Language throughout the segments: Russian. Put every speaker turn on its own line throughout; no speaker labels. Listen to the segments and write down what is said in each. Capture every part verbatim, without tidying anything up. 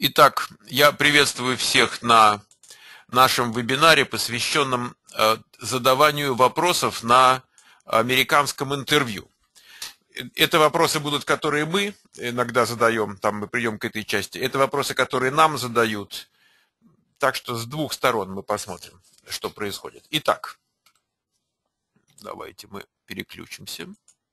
Итак, я приветствую всех на нашем вебинаре, посвященном задаванию вопросов на американском интервью. Это вопросы будут, которые мы иногда задаем, там мы придем к этой части. Это вопросы, которые нам задают. Так что с двух сторон мы посмотрим, что происходит. Итак, давайте мы переключимся.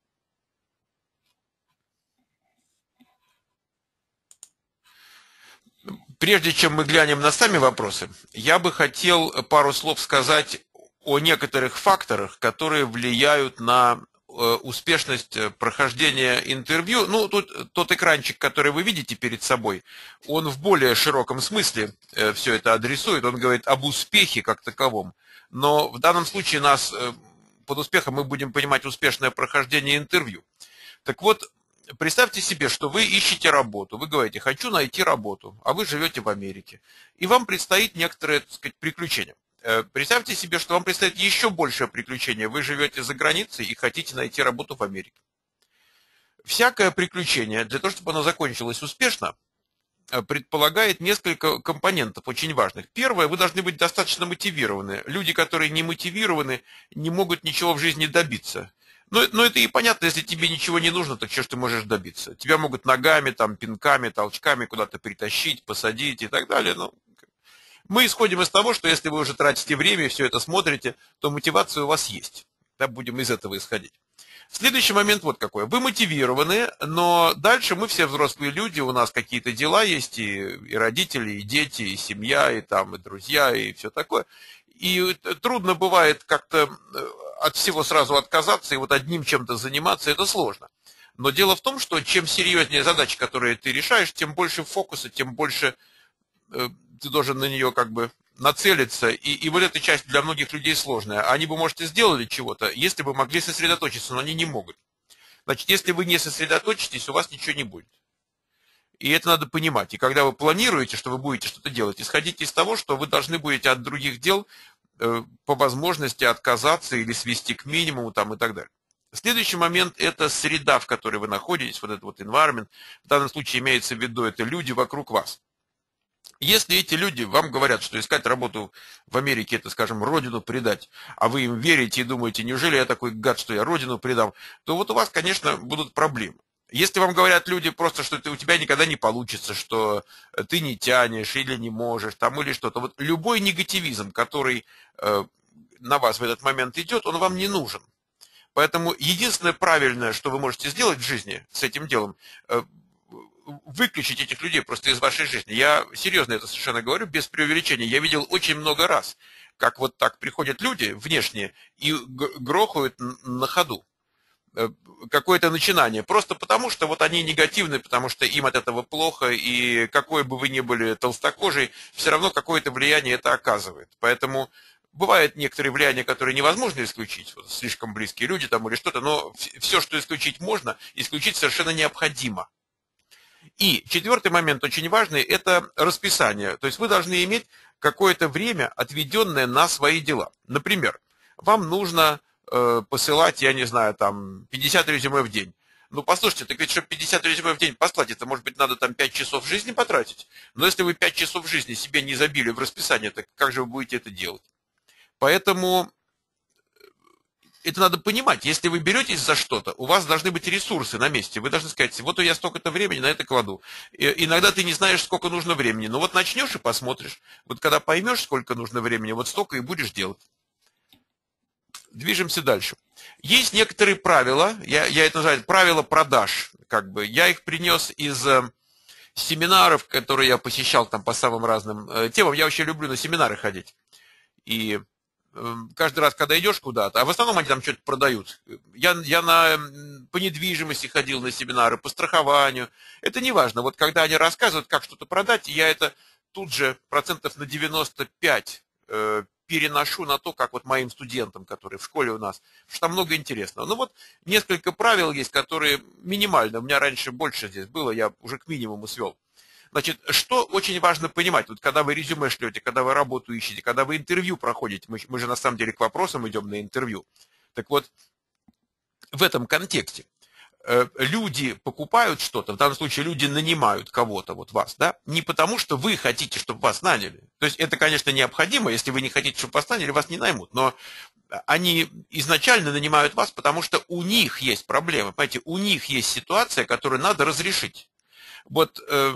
Прежде чем мы глянем на сами вопросы, я бы хотел пару слов сказать о некоторых факторах, которые влияют на успешность прохождения интервью. Ну, тут тот экранчик, который вы видите перед собой, он в более широком смысле все это адресует. Он говорит об успехе как таковом. Но в данном случае нас под успехом мы будем понимать успешное прохождение интервью. Так вот, представьте себе, что вы ищете работу, вы говорите, хочу найти работу, а вы живете в Америке, и вам предстоит некоторое, так сказать, приключение. Представьте себе, что вам предстоит еще большее приключение, вы живете за границей и хотите найти работу в Америке. Всякое приключение, для того, чтобы оно закончилось успешно, предполагает несколько компонентов очень важных. Первое, вы должны быть достаточно мотивированы. Люди, которые не мотивированы, не могут ничего в жизни добиться. Но, но это и понятно, если тебе ничего не нужно, так что ж ты можешь добиться? Тебя могут ногами, там, пинками, толчками куда-то притащить, посадить и так далее. Но мы исходим из того, что если вы уже тратите время и все это смотрите, то мотивация у вас есть. Да, будем из этого исходить. Следующий момент вот какой. Вы мотивированы, но дальше мы все взрослые люди, у нас какие-то дела есть, и, и родители, и дети, и семья, и там, и друзья, и все такое. И трудно бывает как-то от всего сразу отказаться и вот одним чем-то заниматься, это сложно. Но дело в том, что чем серьезнее задача, которую ты решаешь, тем больше фокуса, тем больше э, ты должен на нее как бы нацелиться. И, и вот эта часть для многих людей сложная. Они бы, может, и сделали чего-то, если бы могли сосредоточиться, но они не могут. Значит, если вы не сосредоточитесь, у вас ничего не будет. И это надо понимать. И когда вы планируете, что вы будете что-то делать, исходите из того, что вы должны будете от других дел э, по возможности отказаться или свести к минимуму там, и так далее. Следующий момент – это среда, в которой вы находитесь, вот этот вот environment. В данном случае имеется в виду это люди вокруг вас. Если эти люди вам говорят, что искать работу в Америке – это, скажем, родину предать, а вы им верите и думаете, неужели я такой гад, что я родину предам, то вот у вас, конечно, будут проблемы. Если вам говорят люди просто, что это у тебя никогда не получится, что ты не тянешь или не можешь, там или что-то, вот любой негативизм, который э, на вас в этот момент идет, он вам не нужен. Поэтому единственное правильное, что вы можете сделать в жизни с этим делом, э, выключить этих людей просто из вашей жизни. Я серьезно это совершенно говорю, без преувеличения. Я видел очень много раз, как вот так приходят люди внешние и грохают на ходу какое-то начинание, просто потому, что вот они негативны, потому что им от этого плохо, и какой бы вы ни были толстокожий, все равно какое-то влияние это оказывает. Поэтому бывают некоторые влияния, которые невозможно исключить, вот, слишком близкие люди там или что-то, но все, что исключить можно, исключить совершенно необходимо. И четвертый момент очень важный, это расписание. То есть вы должны иметь какое-то время, отведенное на свои дела. Например, вам нужно посылать, я не знаю, там, пятьдесят резюме в день. Ну, послушайте, так ведь, чтобы пятьдесят резюме в день послать, это, может быть, надо там пять часов жизни потратить? Но если вы пять часов жизни себе не забили в расписание, так как же вы будете это делать? Поэтому это надо понимать. Если вы беретесь за что-то, у вас должны быть ресурсы на месте. Вы должны сказать, вот я столько-то времени на это кладу. И иногда ты не знаешь, сколько нужно времени. Но вот начнешь и посмотришь. Вот когда поймешь, сколько нужно времени, вот столько и будешь делать. Движемся дальше. Есть некоторые правила, я, я это называю правила продаж. Как бы. Я их принес из э, семинаров, которые я посещал там по самым разным э, темам. Я вообще люблю на семинары ходить. И э, каждый раз, когда идешь куда-то, а в основном они там что-то продают. Я, я на, по недвижимости ходил на семинары, по страхованию. Это не важно. Вот когда они рассказывают, как что-то продать, я это тут же процентов на девяносто пять э, переношу на то, как вот моим студентам, которые в школе у нас, потому что там много интересного. Ну вот несколько правил есть, которые минимально. У меня раньше больше здесь было, я уже к минимуму свел. Значит, что очень важно понимать, вот когда вы резюме шлете, когда вы работу ищете, когда вы интервью проходите, мы, мы же на самом деле к вопросам идем на интервью. Так вот, в этом контексте люди покупают что-то, в данном случае люди нанимают кого-то, вот вас, да, не потому, что вы хотите, чтобы вас наняли. То есть это, конечно, необходимо, если вы не хотите, чтобы вас наняли, вас не наймут, но они изначально нанимают вас, потому что у них есть проблемы, понимаете, у них есть ситуация, которую надо разрешить. Вот э,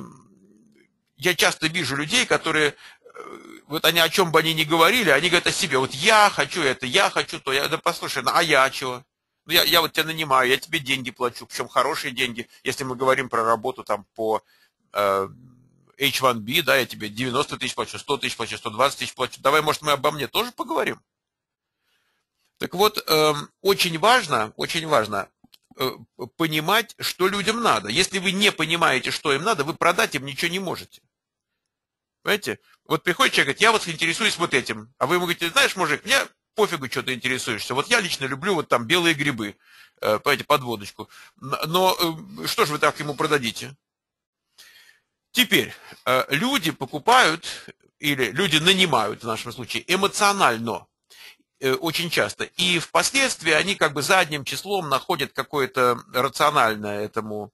я часто вижу людей, которые, э, вот они о чем бы они ни говорили, они говорят о себе, вот я хочу это, я хочу то, я, да послушай, а я чего? Ну, я, я вот тебя нанимаю, я тебе деньги плачу, причем хорошие деньги, если мы говорим про работу там по э, эйч один би, да, я тебе девяносто тысяч плачу, сто тысяч плачу, сто двадцать тысяч плачу, давай, может, мы обо мне тоже поговорим? Так вот, э, очень важно, очень важно э, понимать, что людям надо. Если вы не понимаете, что им надо, вы продать им ничего не можете. Понимаете? Вот приходит человек, говорит, я вот интересуюсь вот этим, а вы ему говорите, знаешь, мужик, мне пофигу, что ты интересуешься. Вот я лично люблю вот там белые грибы, э, понимаете, под водочку. Но э, что же вы так ему продадите? Теперь, э, люди покупают, или люди нанимают в нашем случае эмоционально, э, очень часто. И впоследствии они как бы задним числом находят какое-то рациональное этому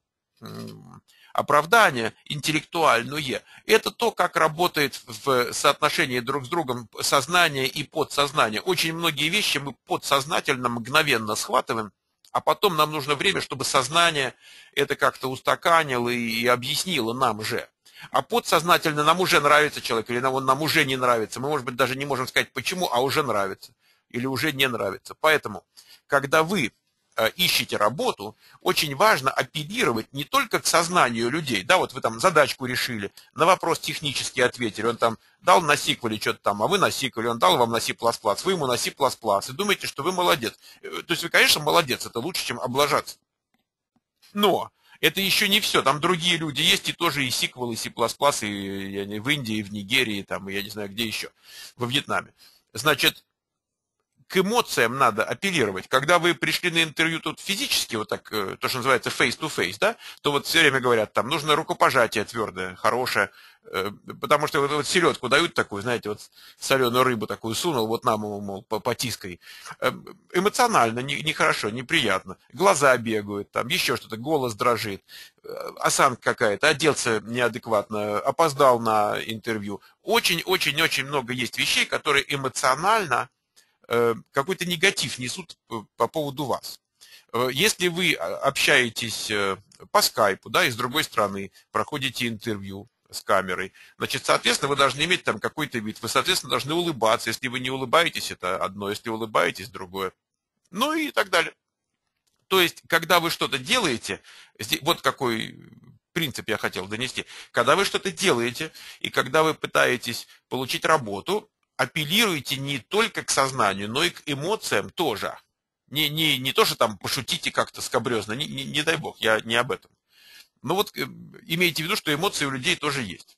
оправдание, интеллектуальное. Это то, как работает в соотношении друг с другом сознание и подсознание. Очень многие вещи мы подсознательно мгновенно схватываем, а потом нам нужно время, чтобы сознание это как-то устаканило и объяснило нам же. А подсознательно нам уже нравится человек, или он нам уже не нравится. Мы, может быть, даже не можем сказать почему, а уже нравится. Или уже не нравится. Поэтому, когда вы ищете работу, очень важно апеллировать не только к сознанию людей. Да, вот вы там задачку решили, на вопрос технически ответили, он там дал на сиквеле что-то там, а вы на сиквеле, он дал вам на C++, вы ему на C++, и думаете, что вы молодец. То есть вы, конечно, молодец, это лучше, чем облажаться. Но это еще не все, там другие люди есть, и тоже и сиквел, и C++, и в Индии, и в Нигерии, там, и я не знаю, где еще, во Вьетнаме. Значит, к эмоциям надо апеллировать. Когда вы пришли на интервью тут физически, вот так, то, что называется face-to-face, да, то вот все время говорят, там нужно рукопожатие твердое, хорошее, потому что вот, вот селедку дают такую, знаете, вот соленую рыбу такую сунул, вот нам, мол, потискай. Эмоционально нехорошо, не неприятно. Глаза бегают, там еще что-то, голос дрожит, осанка какая-то, оделся неадекватно, опоздал на интервью. Очень-очень-очень много есть вещей, которые эмоционально какой-то негатив несут по поводу вас. Если вы общаетесь по скайпу, да, из другой страны, проходите интервью с камерой, значит, соответственно, вы должны иметь там какой-то вид, вы, соответственно, должны улыбаться. Если вы не улыбаетесь, это одно, если улыбаетесь, другое. Ну и так далее. То есть, когда вы что-то делаете, вот какой принцип я хотел донести, когда вы что-то делаете, и когда вы пытаетесь получить работу, апеллируйте не только к сознанию, но и к эмоциям тоже. Не, не, не то, что там пошутите как-то скабрезно, не, не, не дай бог, я не об этом. Но вот имейте в виду, что эмоции у людей тоже есть.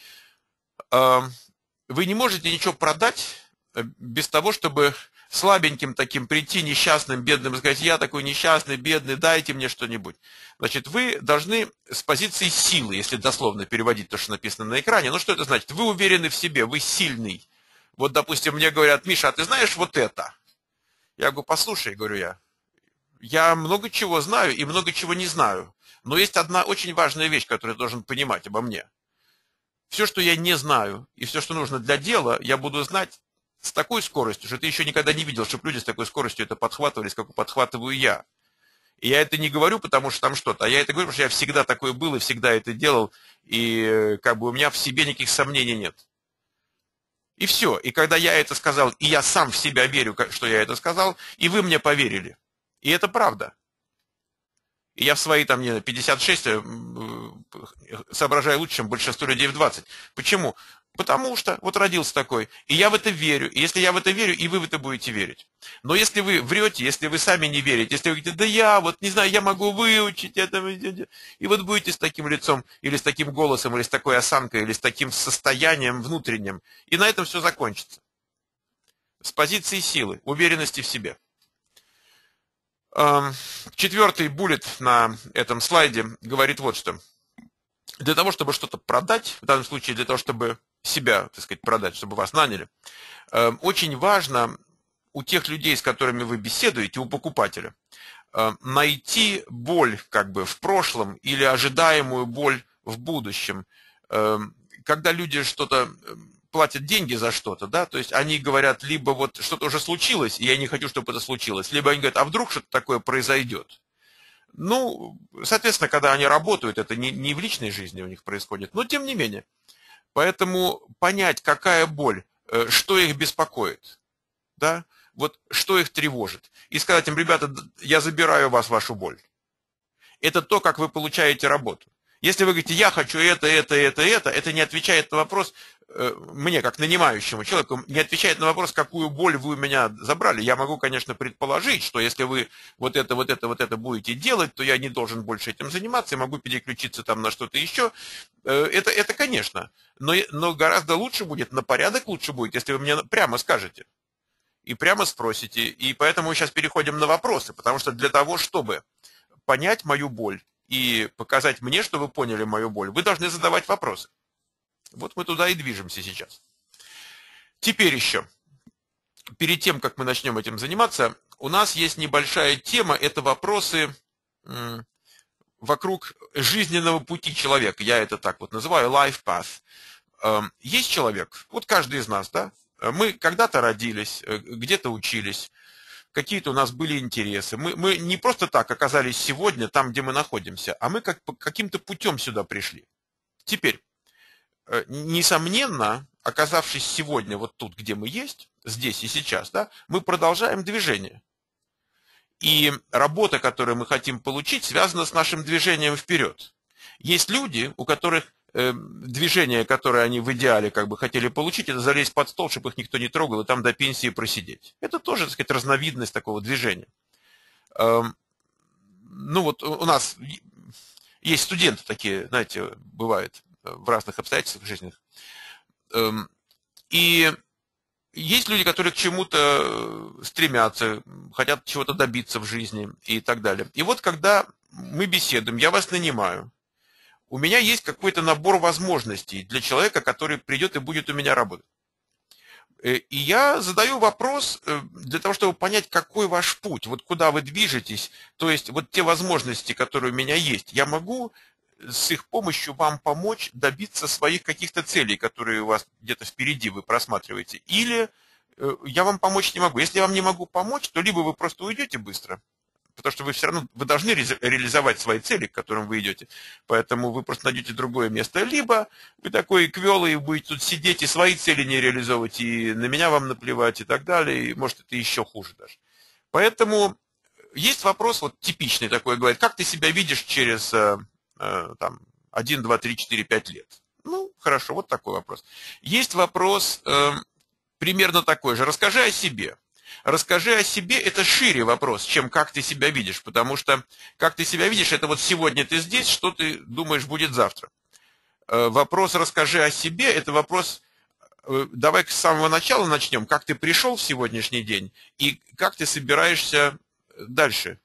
Вы не можете ничего продать без того, чтобы слабеньким таким прийти, несчастным, бедным, и сказать, я такой несчастный, бедный, дайте мне что-нибудь. Значит, вы должны с позиции силы, если дословно переводить то, что написано на экране, ну что это значит? Вы уверены в себе, вы сильный. Вот, допустим, мне говорят, Миша, а ты знаешь вот это? Я говорю, послушай, говорю я, я много чего знаю и много чего не знаю. Но есть одна очень важная вещь, которую я должен понимать обо мне. Все, что я не знаю, и все, что нужно для дела, я буду знать с такой скоростью, что ты еще никогда не видел, чтобы люди с такой скоростью это подхватывали, как подхватываю я. И я это не говорю, потому что там что-то, а я это говорю, потому что я всегда такой был и всегда это делал, и как бы у меня в себе никаких сомнений нет. И все. И когда я это сказал, и я сам в себя верю, что я это сказал, и вы мне поверили. И это правда. И я в свои там, не знаю, пятьдесят шесть соображаю лучше, чем большинство людей в двадцать. Почему? Потому что вот родился такой. И я в это верю. И если я в это верю, и вы в это будете верить. Но если вы врете, если вы сами не верите, если вы говорите, да я вот, не знаю, я могу выучить это, и вот будете с таким лицом, или с таким голосом, или с такой осанкой, или с таким состоянием внутренним, и на этом все закончится. С позиции силы, уверенности в себе. Четвертый буллет на этом слайде говорит вот что. Для того, чтобы что-то продать, в данном случае для того, чтобы себя, так сказать, продать, чтобы вас наняли, очень важно у тех людей, с которыми вы беседуете, у покупателя, найти боль как бы в прошлом или ожидаемую боль в будущем. Когда люди что-то платят деньги за что-то, да, то есть они говорят, либо вот что-то уже случилось, и я не хочу, чтобы это случилось, либо они говорят, а вдруг что-то такое произойдет. Ну, соответственно, когда они работают, это не, не в личной жизни у них происходит, но тем не менее. Поэтому понять, какая боль, что их беспокоит, да, вот что их тревожит. И сказать им, ребята, я забираю у вас вашу боль. Это то, как вы получаете работу. Если вы говорите, я хочу это, это, это, это, это не отвечает на вопрос, мне, как нанимающему человеку, не отвечает на вопрос, какую боль вы у меня забрали. Я могу, конечно, предположить, что если вы вот это, вот это, вот это будете делать, то я не должен больше этим заниматься, я могу переключиться там на что-то еще. Это, это конечно. Но, но гораздо лучше будет, на порядок лучше будет, если вы мне прямо скажете. И прямо спросите. И поэтому мы сейчас переходим на вопросы, потому что для того, чтобы понять мою боль и показать мне, что вы поняли мою боль, вы должны задавать вопросы. Вот мы туда и движемся сейчас. Теперь еще, перед тем, как мы начнем этим заниматься, у нас есть небольшая тема, это вопросы вокруг жизненного пути человека. Я это так вот называю, life path. Есть человек, вот каждый из нас, да? Мы когда-то родились, где-то учились, какие-то у нас были интересы. Мы, мы не просто так оказались сегодня там, где мы находимся, а мы как, каким-то путем сюда пришли. Теперь, несомненно, оказавшись сегодня вот тут, где мы есть, здесь и сейчас, да, мы продолжаем движение. И работа, которую мы хотим получить, связана с нашим движением вперед. Есть люди, у которых э, движение, которое они в идеале как бы хотели получить, это залезть под стол, чтобы их никто не трогал, и там до пенсии просидеть. Это тоже, так сказать, разновидность такого движения. Э, ну вот у нас есть студенты такие, знаете, бывают в разных обстоятельствах жизненных. Э, и есть люди, которые к чему-то стремятся, хотят чего-то добиться в жизни и так далее. И вот когда мы беседуем, я вас нанимаю, у меня есть какой-то набор возможностей для человека, который придет и будет у меня работать. И я задаю вопрос для того, чтобы понять, какой ваш путь, вот куда вы движетесь, то есть вот те возможности, которые у меня есть, я могу с их помощью вам помочь добиться своих каких-то целей, которые у вас где-то впереди вы просматриваете, или я вам помочь не могу. Если я вам не могу помочь, то либо вы просто уйдете быстро, потому что вы все равно вы должны реализовать свои цели, к которым вы идете, поэтому вы просто найдете другое место, либо вы такой квелый и будете тут сидеть и свои цели не реализовывать, и на меня вам наплевать и так далее, и может это еще хуже даже. Поэтому есть вопрос вот типичный такой, говорит, как ты себя видишь через там, один, два, три, четыре, пять лет. Ну, хорошо, вот такой вопрос. Есть вопрос э, примерно такой же. Расскажи о себе. Расскажи о себе – это шире вопрос, чем как ты себя видишь, потому что как ты себя видишь – это вот сегодня ты здесь, что ты думаешь будет завтра. Э, вопрос «расскажи о себе» – это вопрос, э, давай с самого начала начнем, как ты пришел в сегодняшний день и как ты собираешься дальше.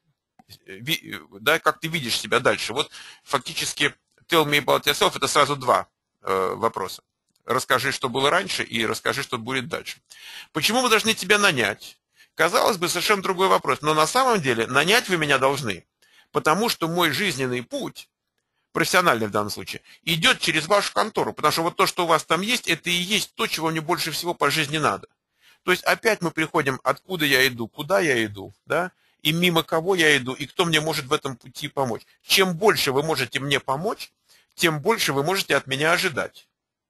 Да, как ты видишь себя дальше. Вот фактически tell me about yourself это сразу два э, вопроса. Расскажи, что было раньше, и расскажи, что будет дальше. Почему мы должны тебя нанять? Казалось бы, совершенно другой вопрос. Но на самом деле нанять вы меня должны. Потому что мой жизненный путь, профессиональный в данном случае, идет через вашу контору. Потому что вот то, что у вас там есть, это и есть то, чего мне больше всего по жизни надо. То есть опять мы приходим, откуда я иду, куда я иду, да? И мимо кого я иду, и кто мне может в этом пути помочь. Чем больше вы можете мне помочь, тем больше вы можете от меня ожидать.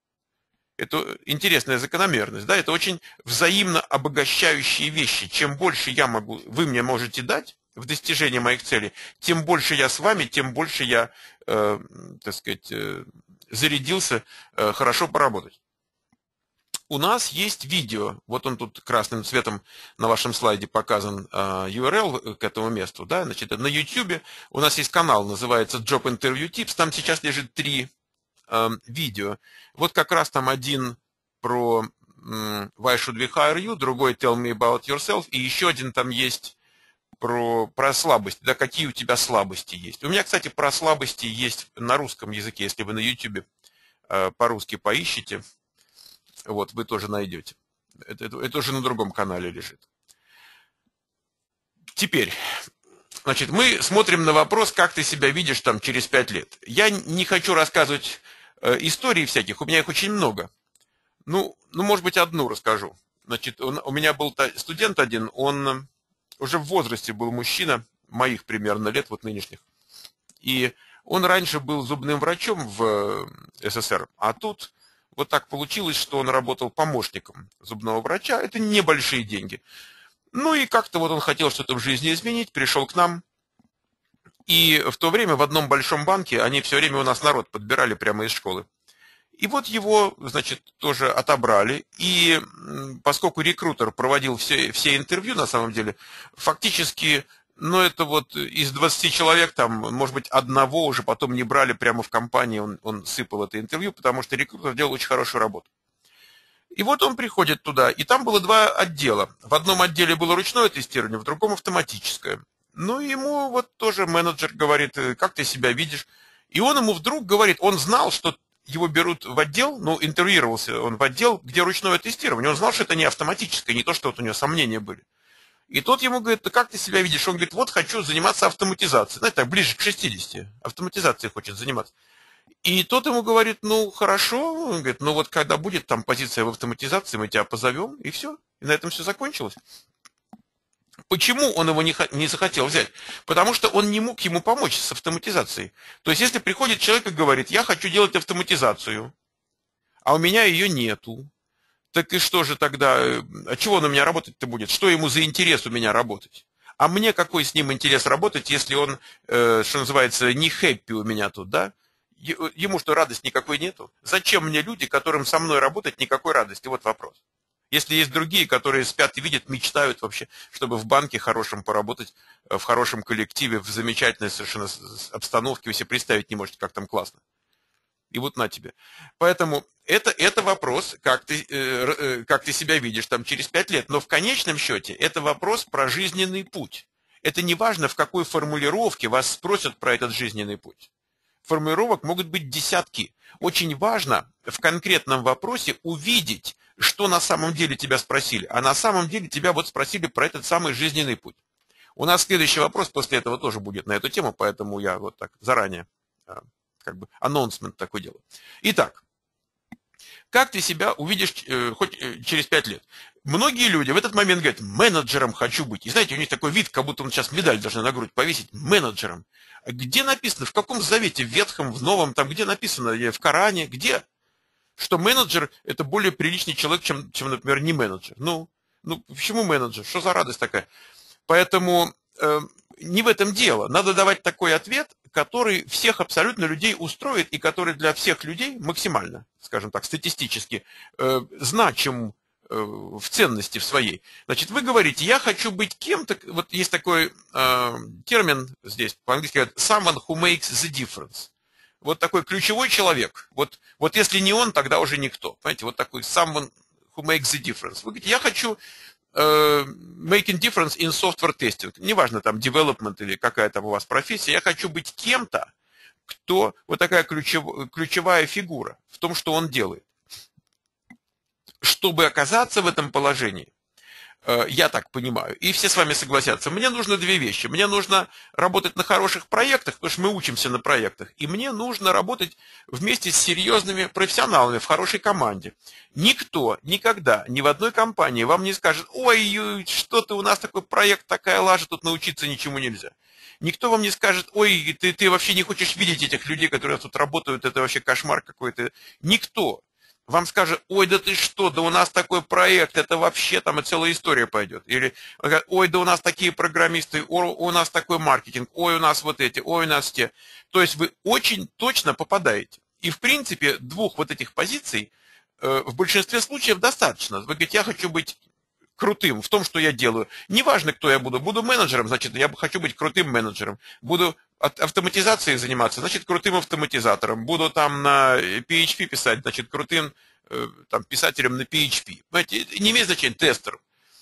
Это интересная закономерность, да, это очень взаимно обогащающие вещи. Чем больше я могу, вы мне можете дать в достижении моих целей, тем больше я с вами, тем больше я, э, так сказать, э, зарядился э, хорошо поработать. У нас есть видео, вот он тут красным цветом на вашем слайде показан uh, ю ар эл к этому месту, да, значит, на YouTube у нас есть канал, называется Job Interview Tips, там сейчас лежит три uh, видео. Вот как раз там один про um, Why should we hire you, другой Tell me about yourself, и еще один там есть про, про слабости, да, какие у тебя слабости есть. У меня, кстати, про слабости есть на русском языке, если вы на YouTube uh, по-русски поищите. Вот, вы тоже найдете. Это, это, это уже на другом канале лежит. Теперь, значит, мы смотрим на вопрос, как ты себя видишь там через пять лет. Я не хочу рассказывать э, историй всяких, у меня их очень много. Ну, ну, может быть, одну расскажу. Значит, он, у меня был студент один, он уже в возрасте был мужчина, моих примерно лет, вот нынешних. И он раньше был зубным врачом в СССР, а тут вот так получилось, что он работал помощником зубного врача. Это небольшие деньги. Ну и как-то вот он хотел что-то в жизни изменить, пришел к нам. И в то время в одном большом банке они все время у нас народ подбирали прямо из школы. И вот его, значит, тоже отобрали. И поскольку рекрутер проводил все, все интервью, на самом деле, фактически, ну, это вот из двадцати человек, там, может быть, одного уже потом не брали прямо в компании, он, он сыпал это интервью, потому что рекрутер делал очень хорошую работу. И вот он приходит туда, и там было два отдела. В одном отделе было ручное тестирование, в другом автоматическое. Ну, ему вот тоже менеджер говорит, как ты себя видишь. И он ему вдруг говорит, он знал, что его берут в отдел, ну, интервьюировался он в отдел, где ручное тестирование. Он знал, что это не автоматическое, не то, что вот у него сомнения были. И тот ему говорит, как ты себя видишь? Он говорит, вот хочу заниматься автоматизацией. Знаете, так, ближе к шестидесяти. Автоматизацией хочет заниматься. И тот ему говорит, ну, хорошо. Он говорит, ну, вот когда будет там позиция в автоматизации, мы тебя позовем, и все. И на этом все закончилось. Почему он его не, не захотел взять? Потому что он не мог ему помочь с автоматизацией. То есть, если приходит человек и говорит, я хочу делать автоматизацию, а у меня ее нету, так и что же тогда, а чего он у меня работать-то будет? Что ему за интерес у меня работать? А мне какой с ним интерес работать, если он, э, что называется, не хэппи у меня тут, да? Ему что, радости никакой нету? Зачем мне люди, которым со мной работать никакой радости? Вот вопрос. Если есть другие, которые спят и видят, мечтают вообще, чтобы в банке хорошем поработать, в хорошем коллективе, в замечательной совершенно обстановке, вы себе представить не можете, как там классно. И вот на тебе. Поэтому это, это вопрос, как ты, э, как ты себя видишь там через пять лет. Но в конечном счете это вопрос про жизненный путь. Это не важно, в какой формулировке вас спросят про этот жизненный путь. Формулировок могут быть десятки. Очень важно в конкретном вопросе увидеть, что на самом деле тебя спросили. А на самом деле тебя вот спросили про этот самый жизненный путь. У нас следующий вопрос после этого тоже будет на эту тему, поэтому я вот так заранее как бы анонсмент такой делаю. Итак, как ты себя увидишь э, хоть э, через пять лет? Многие люди в этот момент говорят, менеджером хочу быть. И знаете, у них такой вид, как будто он сейчас медаль должны на грудь повесить, менеджером. Где написано, в каком завете, в Ветхом, в Новом, там где написано, в Коране, где? Что менеджер это более приличный человек, чем, чем например, не менеджер. Ну, ну, почему менеджер? Что за радость такая? Поэтому э, не в этом дело. Надо давать такой ответ, который всех абсолютно людей устроит и который для всех людей максимально, скажем так, статистически э, значим э, в ценности в своей. Значит, вы говорите, я хочу быть кем-то, вот есть такой э, термин здесь, по-английски говорят, someone who makes the difference. Вот такой ключевой человек. Вот, вот если не он, тогда уже никто. Понимаете, вот такой someone who makes the difference. Вы говорите, я хочу uh, making difference in software testing. Неважно, там, development или какая там у вас профессия. Я хочу быть кем-то, кто, вот такая ключев, ключевая фигура в том, что он делает. Чтобы оказаться в этом положении, я так понимаю, и все с вами согласятся, мне нужно две вещи. Мне нужно работать на хороших проектах, потому что мы учимся на проектах, и мне нужно работать вместе с серьезными профессионалами в хорошей команде. Никто никогда ни в одной компании вам не скажет, ой, что-то у нас такой проект, такая лажа, тут научиться ничему нельзя. Никто вам не скажет, ой, ты, ты вообще не хочешь видеть этих людей, которые тут работают, это вообще кошмар какой-то. Никто. Вам скажет, ой, да ты что, да у нас такой проект, это вообще там и целая история пойдет. Или, ой, да у нас такие программисты, ой, у нас такой маркетинг, ой, у нас вот эти, ой, у нас те. То есть вы очень точно попадаете. И в принципе двух вот этих позиций э, в большинстве случаев достаточно. Вы говорите, я хочу быть крутым в том, что я делаю. Неважно, кто я буду. Буду менеджером, значит, я хочу быть крутым менеджером. Буду автоматизацией заниматься, значит, крутым автоматизатором. Буду там на пи эйч пи писать, значит, крутым э, там, писателем на пи эйч пи. Понимаете, не имеет значения, тестером.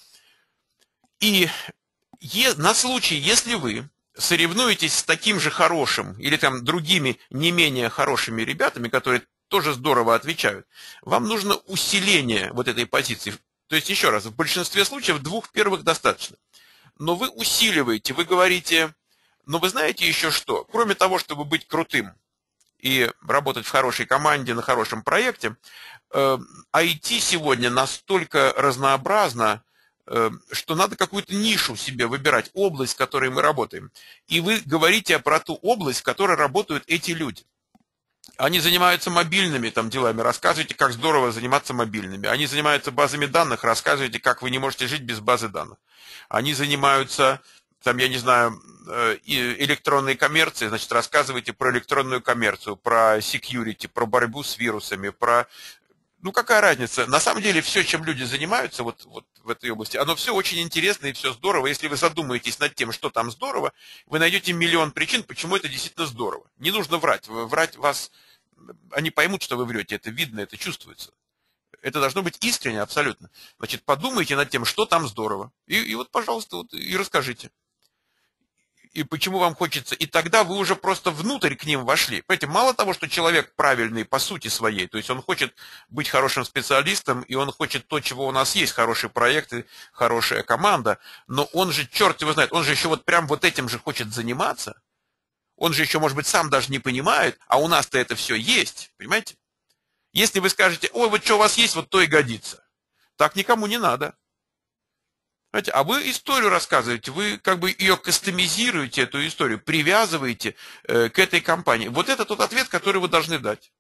И е, на случай, если вы соревнуетесь с таким же хорошим или там другими не менее хорошими ребятами, которые тоже здорово отвечают, вам нужно усиление вот этой позиции. То есть, еще раз, в большинстве случаев двух первых достаточно. но вы усиливаете, вы говорите, но вы знаете еще что? Кроме того, чтобы быть крутым и работать в хорошей команде, на хорошем проекте, ай ти сегодня настолько разнообразно, что надо какую-то нишу себе выбирать, область, в которой мы работаем. И вы говорите про ту область, в которой работают эти люди. Они занимаются мобильными там делами, рассказывайте, как здорово заниматься мобильными. Они занимаются базами данных, рассказывайте, как вы не можете жить без базы данных. Они занимаются, там, я не знаю, электронной коммерцией, значит, рассказывайте про электронную коммерцию, про security, про борьбу с вирусами, про... Ну, какая разница? На самом деле, все, чем люди занимаются вот, вот в этой области, оно все очень интересно и все здорово. Если вы задумаетесь над тем, что там здорово, вы найдете миллион причин, почему это действительно здорово. Не нужно врать. Врать вас... Они поймут, что вы врете. Это видно, это чувствуется. Это должно быть искренне абсолютно. Значит, подумайте над тем, что там здорово. И, и вот, пожалуйста, вот, и расскажите. И почему вам хочется, и тогда вы уже просто внутрь к ним вошли. Понимаете, мало того, что человек правильный по сути своей, то есть он хочет быть хорошим специалистом, и он хочет то, чего у нас есть, хорошие проекты, хорошая команда, но он же, черт его знает, он же еще вот прям вот этим же хочет заниматься, он же еще, может быть, сам даже не понимает, а у нас-то это все есть, понимаете? Если вы скажете, ой, вот что у вас есть, вот то и годится, так никому не надо. Знаете, а вы историю рассказываете, вы как бы ее кастомизируете, эту историю, привязываете э, к этой компании. Вот это тот ответ, который вы должны дать.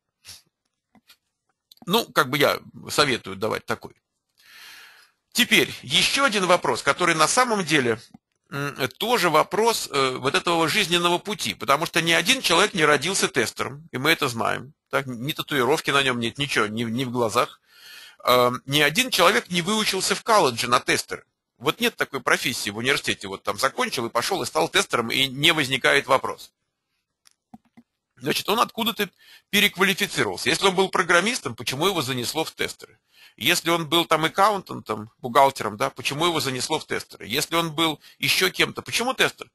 Ну, как бы я советую давать такой. Теперь, еще один вопрос, который на самом деле э, тоже вопрос э, вот этого жизненного пути, потому что ни один человек не родился тестером, и мы это знаем. Так? Ни татуировки на нем нет, ничего, ни, ни в глазах. Э, ни один человек не выучился в колледже на тестера. Вот нет такой профессии в университете, вот там закончил и пошел и стал тестером, и не возникает вопрос. Значит, он откуда-то переквалифицировался. Если он был программистом, почему его занесло в тестеры? Если он был там аккаунтантом, бухгалтером, да, почему его занесло в тестеры? Если он был еще кем-то, почему тестер?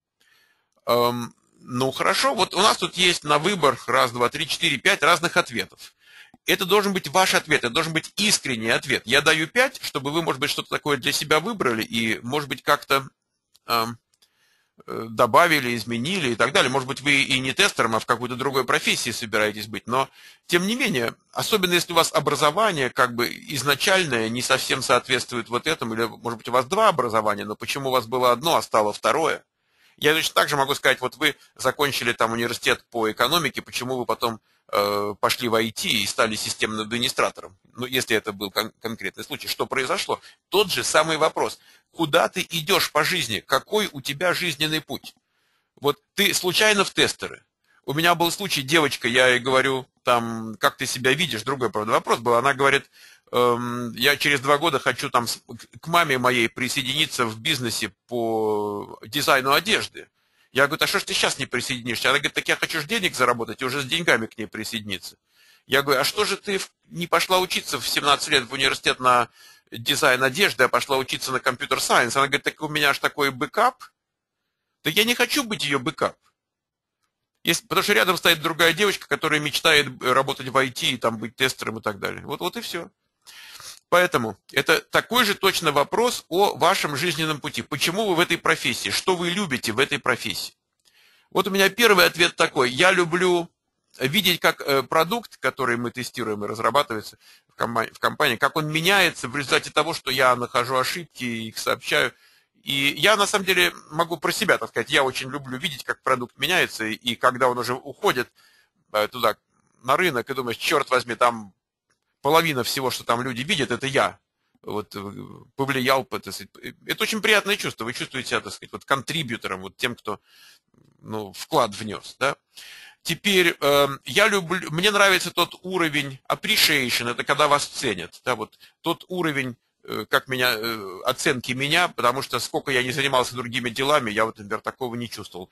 Эм, ну, хорошо, вот у нас тут есть на выбор раз, два, три, четыре, пять разных ответов. Это должен быть ваш ответ, это должен быть искренний ответ. Я даю пять, чтобы вы, может быть, что-то такое для себя выбрали и, может быть, как-то э, добавили, изменили и так далее. Может быть, вы и не тестером, а в какой-то другой профессии собираетесь быть. Но, тем не менее, особенно если у вас образование как бы изначальное не совсем соответствует вот этому, или, может быть, у вас два образования, но почему у вас было одно, а стало второе? Я точно так же могу сказать, вот вы закончили там университет по экономике, почему вы потом э, пошли в ай ти и стали системным администратором? Ну, если это был кон- конкретный случай, что произошло? Тот же самый вопрос. Куда ты идешь по жизни? Какой у тебя жизненный путь? Вот ты случайно в тестеры. У меня был случай, девочка, я ей говорю, там, как ты себя видишь, другой, правда, вопрос был. Она говорит, эм, я через два года хочу там к маме моей присоединиться в бизнесе по дизайну одежды. Я говорю, а что ж ты сейчас не присоединишься? Она говорит, так я хочу же денег заработать и уже с деньгами к ней присоединиться. Я говорю, а что же ты не пошла учиться в семнадцать лет в университет на дизайн одежды, а пошла учиться на компьютер-сайенс? Она говорит, так у меня аж такой бэкап. Так я не хочу быть ее бэкап. Есть, потому что рядом стоит другая девочка, которая мечтает работать в ай ти, и там быть тестером и так далее. Вот, вот и все. Поэтому это такой же точно вопрос о вашем жизненном пути. Почему вы в этой профессии? Что вы любите в этой профессии? Вот у меня первый ответ такой. Я люблю видеть, как продукт, который мы тестируем и разрабатывается в компании, в компании, как он меняется в результате того, что я нахожу ошибки и их сообщаю. И я, на самом деле, могу про себя, так сказать, я очень люблю видеть, как продукт меняется, и когда он уже уходит туда, на рынок, и думаешь, черт возьми, там половина всего, что там люди видят, это я. Вот, повлиял, так сказать. Это очень приятное чувство. Вы чувствуете себя, так сказать, вот контрибьютором, вот тем, кто ну, вклад внес. Да? Теперь э, я люблю, мне нравится тот уровень appreciation, это когда вас ценят. Да, вот, тот уровень как меня, оценки меня, потому что сколько я не занимался другими делами, я вот, например, такого не чувствовал.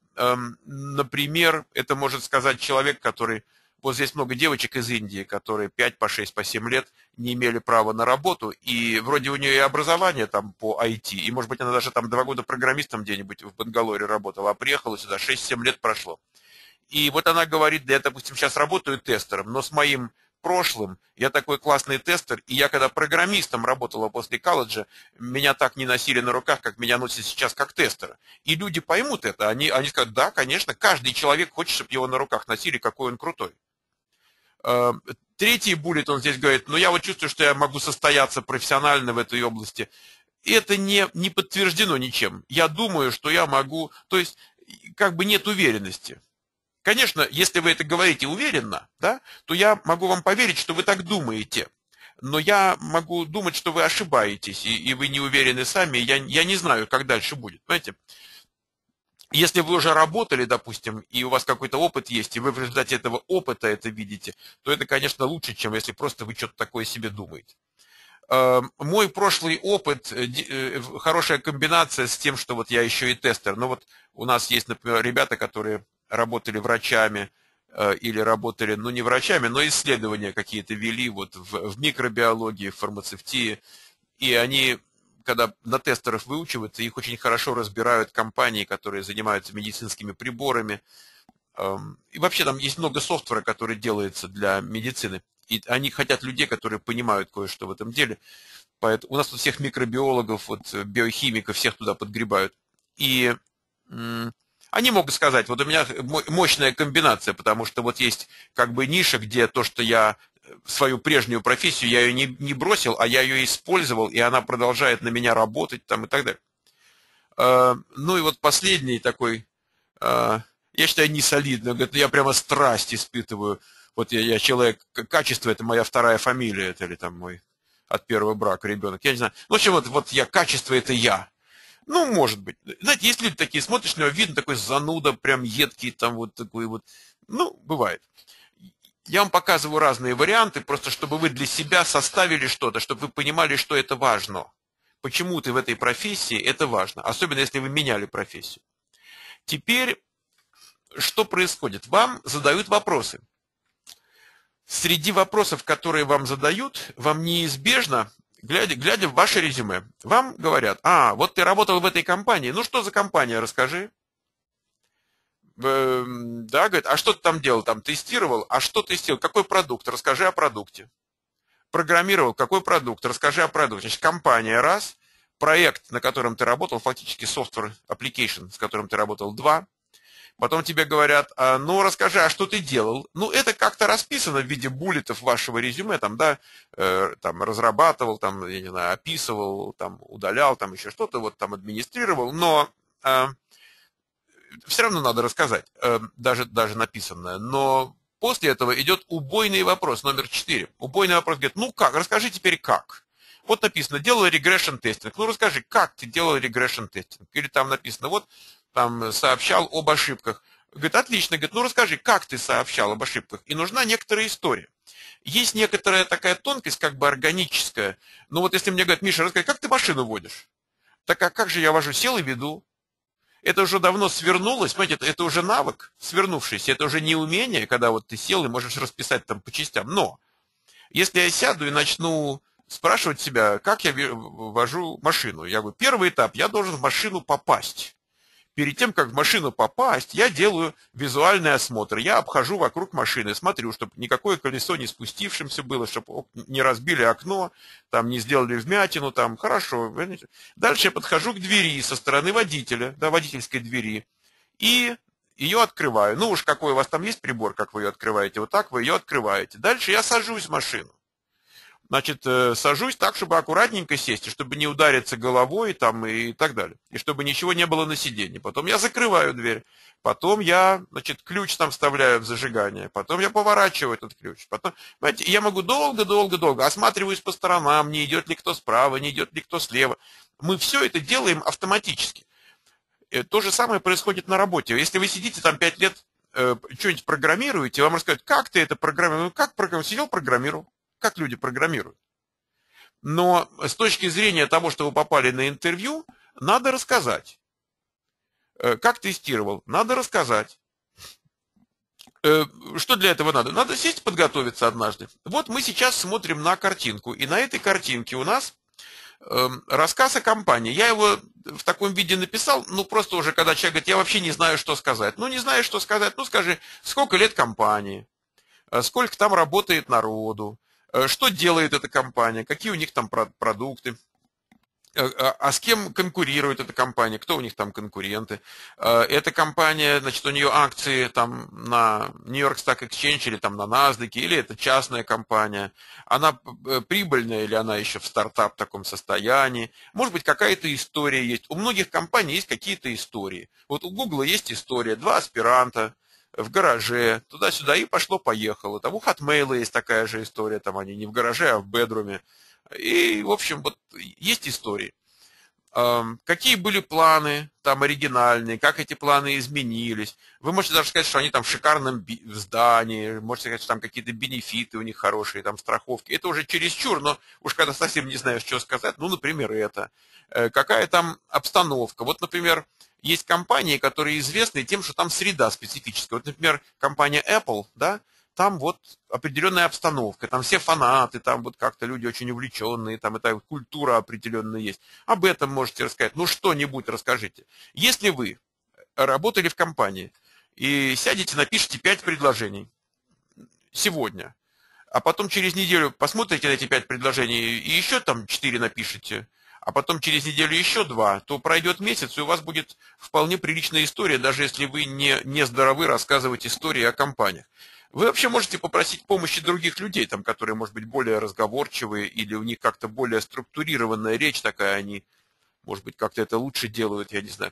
Например, это может сказать человек, который... Вот здесь много девочек из Индии, которые пять, по шесть, по семь лет не имели права на работу, и вроде у нее и образование там по ай ти, и, может быть, она даже там два года программистом где-нибудь в Бангалоре работала, а приехала сюда, шесть-семь лет прошло. И вот она говорит, да я, допустим, сейчас работаю тестером, но с моим прошлым, я такой классный тестер, и я когда программистом работала после колледжа, меня так не носили на руках, как меня носят сейчас как тестера. И люди поймут это, они, они скажут, да, конечно, каждый человек хочет, чтобы его на руках носили, какой он крутой. Третий буллет, он здесь говорит, ну я вот чувствую, что я могу состояться профессионально в этой области. Это не, не подтверждено ничем. Я думаю, что я могу, то есть как бы нет уверенности. Конечно, если вы это говорите уверенно, да, то я могу вам поверить, что вы так думаете. Но я могу думать, что вы ошибаетесь, и, и вы не уверены сами, я, я не знаю, как дальше будет. Понимаете? Если вы уже работали, допустим, и у вас какой-то опыт есть, и вы в результате этого опыта это видите, то это, конечно, лучше, чем если просто вы что-то такое себе думаете. Мой прошлый опыт, хорошая комбинация с тем, что вот я еще и тестер. Ну вот у нас есть, например, ребята, которые работали врачами или работали, ну не врачами, но исследования какие-то вели вот в, в микробиологии, в фармацевтии, и они, когда на тестеров выучиваются, их очень хорошо разбирают компании, которые занимаются медицинскими приборами. И вообще там есть много софтвера, который делается для медицины. И они хотят людей, которые понимают кое-что в этом деле. Поэтому у нас тут всех микробиологов, вот, биохимиков, всех туда подгребают. И они могут сказать, вот у меня мощная комбинация, потому что вот есть как бы ниша, где то, что я свою прежнюю профессию, я ее не, не бросил, а я ее использовал, и она продолжает на меня работать там и так далее. Ну и вот последний такой, я считаю, не солидный, говорит, я прямо страсть испытываю. Вот я, я человек, качество это моя вторая фамилия, это или там мой от первого брака ребенок, я не знаю. Ну, в общем, вот, вот я, качество это я. Ну, может быть. Знаете, есть люди такие, смотришь на него, видно, такой зануда, прям едкий, там вот такой вот. Ну, бывает. Я вам показываю разные варианты, просто чтобы вы для себя составили что-то, чтобы вы понимали, что это важно. Почему ты в этой профессии, это важно. Особенно, если вы меняли профессию. Теперь, что происходит? Вам задают вопросы. Среди вопросов, которые вам задают, вам неизбежно, глядя, глядя в ваше резюме, вам говорят, а, вот ты работал в этой компании, ну что за компания, расскажи. Да, говорит, а что ты там делал, там тестировал, а что тестировал, какой продукт, расскажи о продукте. Программировал, какой продукт, расскажи о продукте. Значит, компания раз, проект, на котором ты работал, фактически software application, с которым ты работал, два. Потом тебе говорят, а, ну расскажи, а что ты делал? Ну это как-то расписано в виде буллетов вашего резюме, там, да, э, там разрабатывал, там, я не знаю, описывал, там, удалял, там еще что-то, вот там администрировал, но э, все равно надо рассказать, э, даже, даже написанное. Но после этого идет убойный вопрос, номер четыре. Убойный вопрос говорит, ну как, расскажи теперь как. Вот написано, делал регрессион тестинг. Ну расскажи, как ты делал регрессион тестинг? Или там написано, вот, там сообщал об ошибках. Говорит, отлично, говорит, ну расскажи, как ты сообщал об ошибках. И нужна некоторая история. Есть некоторая такая тонкость, как бы органическая. Ну вот если мне говорят, Миша, расскажи, как ты машину водишь? Так а как же я вожу? Сел и веду. Это уже давно свернулось, понимаете, это, это уже навык свернувшийся, это уже не умение, когда вот ты сел и можешь расписать там по частям. Но если я сяду и начну спрашивать себя, как я вожу машину, я говорю, первый этап, я должен в машину попасть. Перед тем, как в машину попасть, я делаю визуальный осмотр. Я обхожу вокруг машины, смотрю, чтобы никакое колесо не спустившимся было, чтобы не разбили окно, там не сделали вмятину, там хорошо. Дальше я подхожу к двери со стороны водителя, да, водительской двери, и ее открываю. Ну уж какой у вас там есть прибор, как вы ее открываете, вот так вы ее открываете. Дальше я сажусь в машину. Значит, сажусь так, чтобы аккуратненько сесть, и чтобы не удариться головой там, и так далее. И чтобы ничего не было на сиденье. Потом я закрываю дверь. Потом я, значит, ключ там вставляю в зажигание. Потом я поворачиваю этот ключ. Потом, понимаете, я могу долго-долго-долго осматриваюсь по сторонам, не идет ли кто справа, не идет ли кто слева. Мы все это делаем автоматически. То же самое происходит на работе. Если вы сидите там пять лет, э, что-нибудь программируете, вам расскажут, как ты это программируешь? Ну, как программировал? Сидел, программировал. Как люди программируют. Но с точки зрения того, что вы попали на интервью, надо рассказать. Как тестировал? Надо рассказать. Что для этого надо? Надо сесть и подготовиться однажды. Вот мы сейчас смотрим на картинку. И на этой картинке у нас рассказ о компании. Я его в таком виде написал, ну просто уже когда человек говорит, я вообще не знаю, что сказать. Ну не знаешь, что сказать, ну скажи, сколько лет компании. сколько там работает народу, что делает эта компания, какие у них там продукты. А с кем конкурирует эта компания, кто у них там конкуренты. Эта компания, значит, у нее акции там на Нью-Йорк Stock Exchange или там на NASDAQ, или это частная компания. Она прибыльная или она еще в стартап в таком состоянии. Может быть, какая-то история есть. У многих компаний есть какие-то истории. Вот у Google есть история. Два аспиранта в гараже, туда-сюда, и пошло-поехало. Там у Hotmail есть такая же история, там они не в гараже, а в бедруме. И, в общем, вот есть истории. Какие были планы там оригинальные, как эти планы изменились. Вы можете даже сказать, что они там в шикарном здании, можете сказать, что там какие-то бенефиты у них хорошие, там страховки. Это уже чересчур, но уж когда совсем не знаешь, что сказать, ну, например, это. Какая там обстановка. Вот, например, есть компании, которые известны тем, что там среда специфическая. Вот, например, компания Apple, да, там вот определенная обстановка, там все фанаты, там вот как-то люди очень увлеченные, там эта культура определенная есть. Об этом можете рассказать. Ну, что-нибудь расскажите. Если вы работали в компании и сядете, напишите пять предложений сегодня, а потом через неделю посмотрите на эти пять предложений и еще там четыре напишите, а потом через неделю еще два, то пройдет месяц, и у вас будет вполне приличная история, даже если вы не, не здоровы рассказывать истории о компаниях. Вы вообще можете попросить помощи других людей, там, которые, может быть, более разговорчивые, или у них как-то более структурированная речь такая, они, может быть, как-то это лучше делают, я не знаю.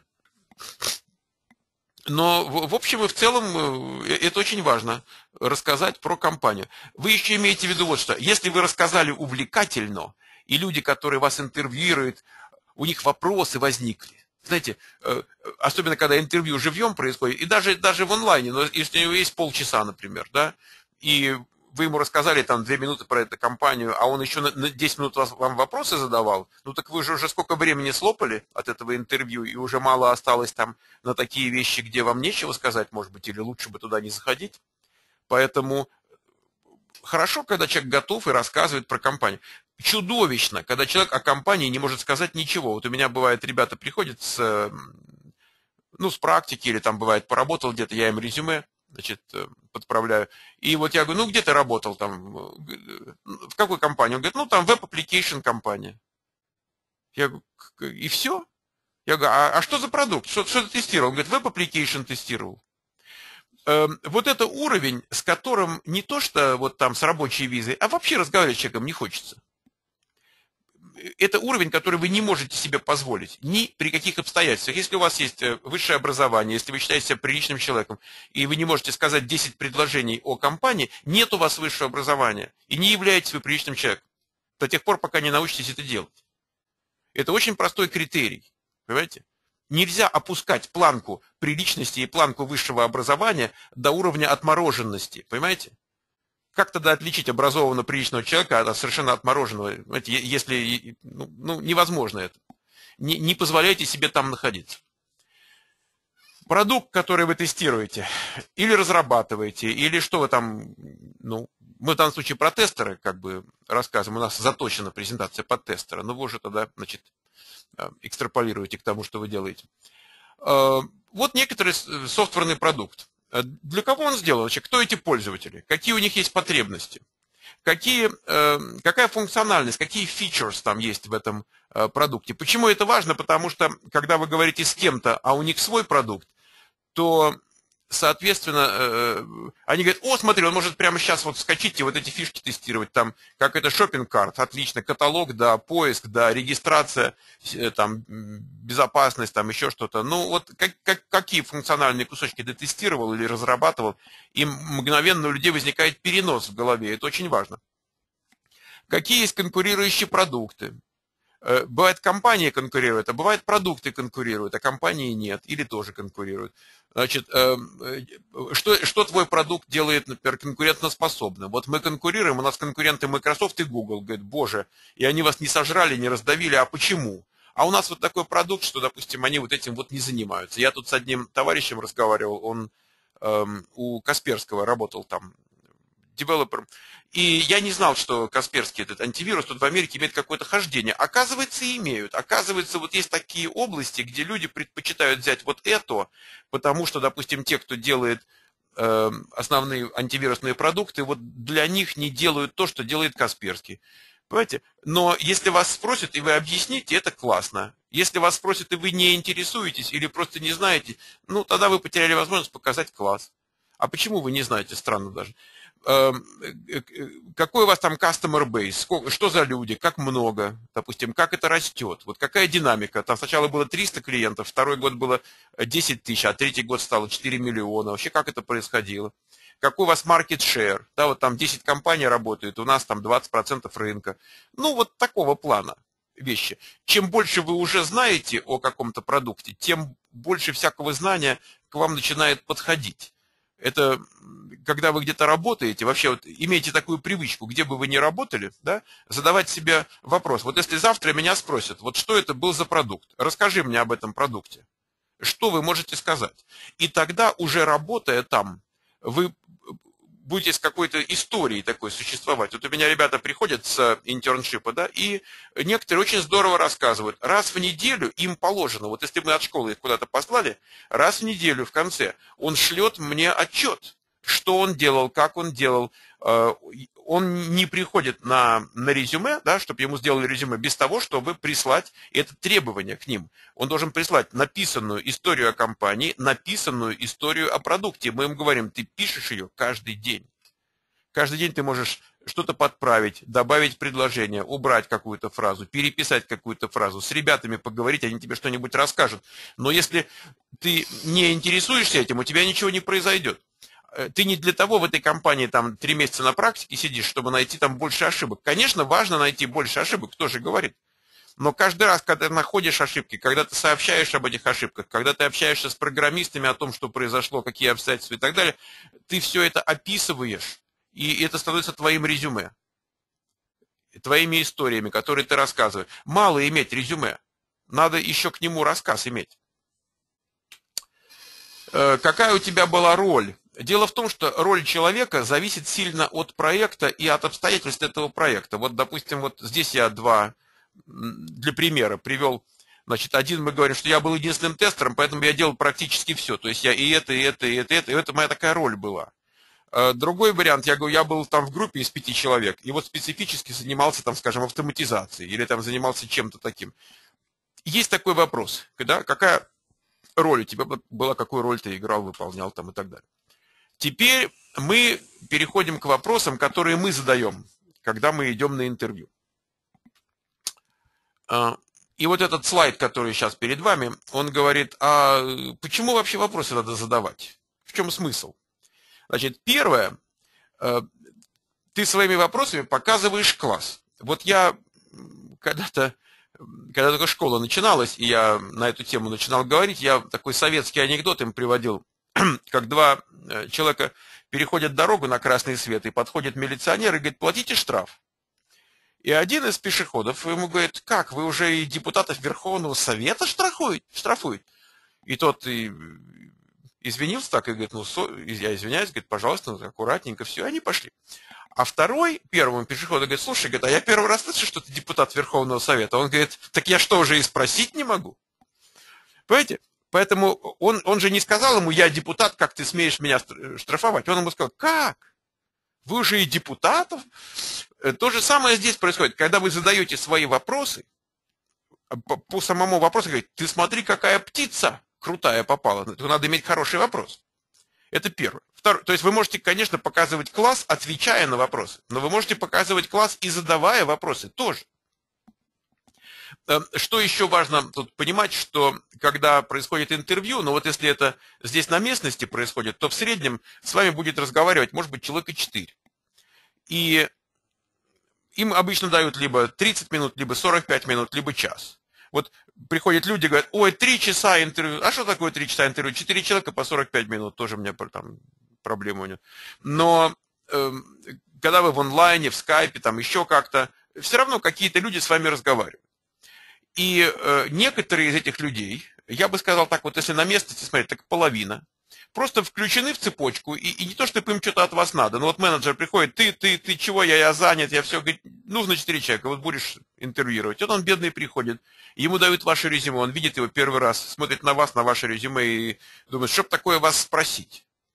Но, в общем и в целом, это очень важно, рассказать про компанию. Вы еще имеете в виду вот что, если вы рассказали увлекательно, и люди, которые вас интервьюируют, у них вопросы возникли. Знаете, особенно когда интервью живьем происходит, и даже, даже в онлайне, но если у него есть полчаса, например, да, и вы ему рассказали там две минуты про эту компанию, а он еще на десять минут вам вопросы задавал, ну так вы же уже сколько времени слопали от этого интервью, и уже мало осталось там на такие вещи, где вам нечего сказать, может быть, или лучше бы туда не заходить. Поэтому хорошо, когда человек готов и рассказывает про компанию. Чудовищно, когда человек о компании не может сказать ничего. Вот у меня бывает, ребята приходят с, ну, с практики, или там бывает поработал где-то, я им резюме, значит, подправляю. И вот я говорю, ну, где ты работал там, в какой компании? Он говорит, ну, там веб-аппликейшн компания. Я говорю, и все? Я говорю, а, а что за продукт? Что, что ты тестировал? Он говорит, веб-аппликейшн тестировал. Вот это уровень, с которым не то, что вот там с рабочей визой, а вообще разговаривать с человеком не хочется. Это уровень, который вы не можете себе позволить ни при каких обстоятельствах. Если у вас есть высшее образование, если вы считаете себя приличным человеком, и вы не можете сказать десять предложений о компании, нет у вас высшего образования, и не являетесь вы приличным человеком до тех пор, пока не научитесь это делать. Это очень простой критерий, понимаете? Нельзя опускать планку приличности и планку высшего образования до уровня отмороженности, понимаете? Как тогда отличить образованного приличного человека от совершенно отмороженного? Понимаете, если ну, ну, невозможно это. Не, не позволяйте себе там находиться. Продукт, который вы тестируете, или разрабатываете, или что вы там, ну, мы в данном случае про тестеры как бы рассказываем, у нас заточена презентация под тестера, но вы уже тогда, значит, экстраполируете к тому, что вы делаете. Вот некоторый софтверный продукт. Для кого он сделан? Кто эти пользователи? Какие у них есть потребности? Какие, какая функциональность, какие features там есть в этом продукте? Почему это важно? Потому что, когда вы говорите с кем-то, а у них свой продукт, то, соответственно, они говорят, о, смотри, он может прямо сейчас вот скачать и вот эти фишки тестировать, там, как это шоппинг-карт, отлично, каталог, да, поиск, да, регистрация, там, безопасность, там, еще что-то. Ну, вот как, как, какие функциональные кусочки ты тестировал или разрабатывал, и мгновенно у людей возникает перенос в голове, это очень важно. Какие есть конкурирующие продукты? Бывает, компании конкурируют, а бывает, продукты конкурируют, а компании нет, или тоже конкурируют. Значит, что, что твой продукт делает, например, конкурентоспособным? Вот мы конкурируем, у нас конкуренты Microsoft и Google, говорят, боже, и они вас не сожрали, не раздавили, а почему? А у нас вот такой продукт, что, допустим, они вот этим вот не занимаются. Я тут с одним товарищем разговаривал, он эм, у Касперского работал там, девелопером. И я не знал, что Касперский этот антивирус тут в Америке имеет какое-то хождение. Оказывается, имеют. Оказывается, вот есть такие области, где люди предпочитают взять вот это, потому что, допустим, те, кто делает э, основные антивирусные продукты, вот для них не делают то, что делает Касперский. Понимаете? Но если вас спросят, и вы объясните, это классно. Если вас спросят, и вы не интересуетесь, или просто не знаете, ну, тогда вы потеряли возможность показать класс. А почему вы не знаете? Странно даже. Какой у вас там customer base? Что за люди? Как много? Допустим, как это растет? Вот какая динамика? Там сначала было триста клиентов, второй год было десять тысяч, а третий год стало четыре миллиона. Вообще, как это происходило? Какой у вас market share? Да, вот там десять компаний работают, у нас там двадцать процентов рынка. Ну, вот такого плана вещи. Чем больше вы уже знаете о каком-то продукте, тем больше всякого знания к вам начинает подходить. Это когда вы где-то работаете, вообще вот имейте такую привычку, где бы вы ни работали, да, задавать себе вопрос. Вот если завтра меня спросят, вот что это был за продукт, расскажи мне об этом продукте. Что вы можете сказать? И тогда, уже работая там, вы будете с какой-то историей такой существовать. Вот у меня ребята приходят с интерншипа, да, и некоторые очень здорово рассказывают. Раз в неделю им положено, вот если мы от школы их куда-то послали, раз в неделю в конце он шлет мне отчет, что он делал, как он делал. Он не приходит на, на резюме, да, чтобы ему сделали резюме, без того, чтобы прислать это требование к ним. Он должен прислать написанную историю о компании, написанную историю о продукте. Мы им говорим, ты пишешь ее каждый день. Каждый день ты можешь что-то подправить, добавить предложение, убрать какую-то фразу, переписать какую-то фразу, с ребятами поговорить, они тебе что-нибудь расскажут. Но если ты не интересуешься этим, у тебя ничего не произойдет. Ты не для того в этой компании там три месяца на практике сидишь, чтобы найти там больше ошибок. Конечно, важно найти больше ошибок, кто же говорит. Но каждый раз, когда ты находишь ошибки, когда ты сообщаешь об этих ошибках, когда ты общаешься с программистами о том, что произошло, какие обстоятельства и так далее, ты все это описываешь, и это становится твоим резюме, твоими историями, которые ты рассказываешь. Мало иметь резюме, надо еще к нему рассказ иметь. Какая у тебя была роль? Дело в том, что роль человека зависит сильно от проекта и от обстоятельств этого проекта. Вот, допустим, вот здесь я два для примера привел. Значит, один мы говорим, что я был единственным тестером, поэтому я делал практически все. То есть я и это, и это, и это, и это, и это моя такая роль была. Другой вариант, я говорю, я был там в группе из пяти человек, и вот специфически занимался, там, скажем, автоматизацией, или там занимался чем-то таким. Есть такой вопрос, да, какая роль у тебя была, какую роль ты играл, выполнял там и так далее. Теперь мы переходим к вопросам, которые мы задаем, когда мы идем на интервью. И вот этот слайд, который сейчас перед вами, он говорит, а почему вообще вопросы надо задавать? В чем смысл? Значит, первое, ты своими вопросами показываешь класс. Вот я когда-то, когда только школа начиналась, и я на эту тему начинал говорить, я такой советский анекдот им приводил, как два человека переходят дорогу на красный свет, и подходит милиционер и говорит, платите штраф. И один из пешеходов ему говорит, как, вы уже и депутатов Верховного Совета штрафуете? штрафуете? И тот и извинился так, и говорит, ну, я извиняюсь, говорит, пожалуйста, ну, аккуратненько, все, и они пошли. А второй, первому пешеходу, говорит, слушай, говорит, а я первый раз слышу, что ты депутат Верховного Совета. Он говорит, так я что, уже и спросить не могу? Понимаете? Поэтому он, он же не сказал ему, я депутат, как ты смеешь меня штрафовать? Он ему сказал, как? Вы уже и депутатов? То же самое здесь происходит. Когда вы задаете свои вопросы, по, по самому вопросу говорите, ты смотри, какая птица крутая попала. Надо иметь хороший вопрос. Это первое. Второе. То есть вы можете, конечно, показывать класс, отвечая на вопросы, но вы можете показывать класс и задавая вопросы тоже. Что еще важно тут понимать, что когда происходит интервью, ну вот если это здесь на местности происходит, то в среднем с вами будет разговаривать, может быть, человека четыре. И им обычно дают либо тридцать минут, либо сорок пять минут, либо час. Вот приходят люди и говорят, ой, три часа интервью. А что такое три часа интервью? Четыре человека по сорок пять минут, тоже у меня там проблемы нет. Но э, когда вы в онлайне, в скайпе, там еще как-то, все равно какие-то люди с вами разговаривают. И э, некоторые из этих людей, я бы сказал так, вот если на местности смотреть, так половина, просто включены в цепочку, и, и не то, чтобы им что-то от вас надо, но вот менеджер приходит, ты, ты, ты чего, я, я занят, я все, говорит, нужно четыре человека, вот будешь интервьюировать. Вот он бедный приходит, ему дают ваше резюме, он видит его первый раз, смотрит на вас, на ваше резюме и думает, что бы такое вас спросить.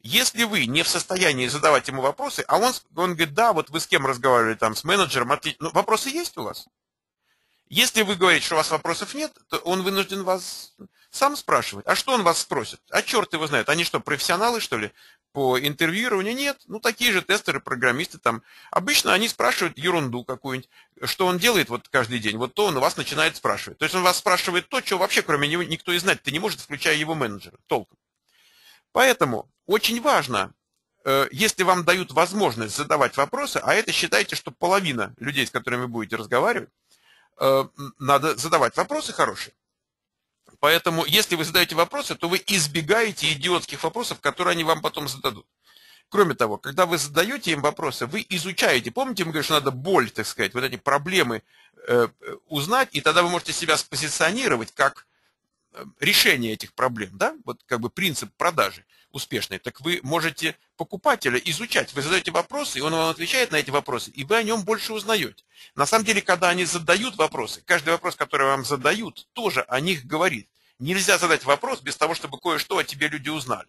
Если вы не в состоянии задавать ему вопросы, а он, он говорит, да, вот вы с кем разговаривали, там, с менеджером, отлично. Ну, вопросы есть у вас? Если вы говорите, что у вас вопросов нет, то он вынужден вас сам спрашивать. А что он вас спросит? А черт его знает. Они что, профессионалы, что ли? По интервьюированию? Нет. Ну, такие же тестеры, программисты там. Обычно они спрашивают ерунду какую-нибудь. Что он делает вот каждый день? Вот то он у вас начинает спрашивать. То есть он вас спрашивает то, что вообще кроме него никто и знать-то не может, включая его менеджера. Толком. Поэтому очень важно, если вам дают возможность задавать вопросы, а это считайте, что половина людей, с которыми вы будете разговаривать, надо задавать вопросы хорошие. Поэтому, если вы задаете вопросы, то вы избегаете идиотских вопросов, которые они вам потом зададут. Кроме того, когда вы задаете им вопросы, вы изучаете. Помните, мы говорим, что надо боль, так сказать, вот эти проблемы э, узнать, и тогда вы можете себя спозиционировать как решение этих проблем, да? Вот как бы принцип продажи успешной. Так вы можете покупателя изучать. Вы задаете вопросы, и он вам отвечает на эти вопросы, и вы о нем больше узнаете. На самом деле, когда они задают вопросы, каждый вопрос, который вам задают, тоже о них говорит. Нельзя задать вопрос без того, чтобы кое-что о тебе люди узнали.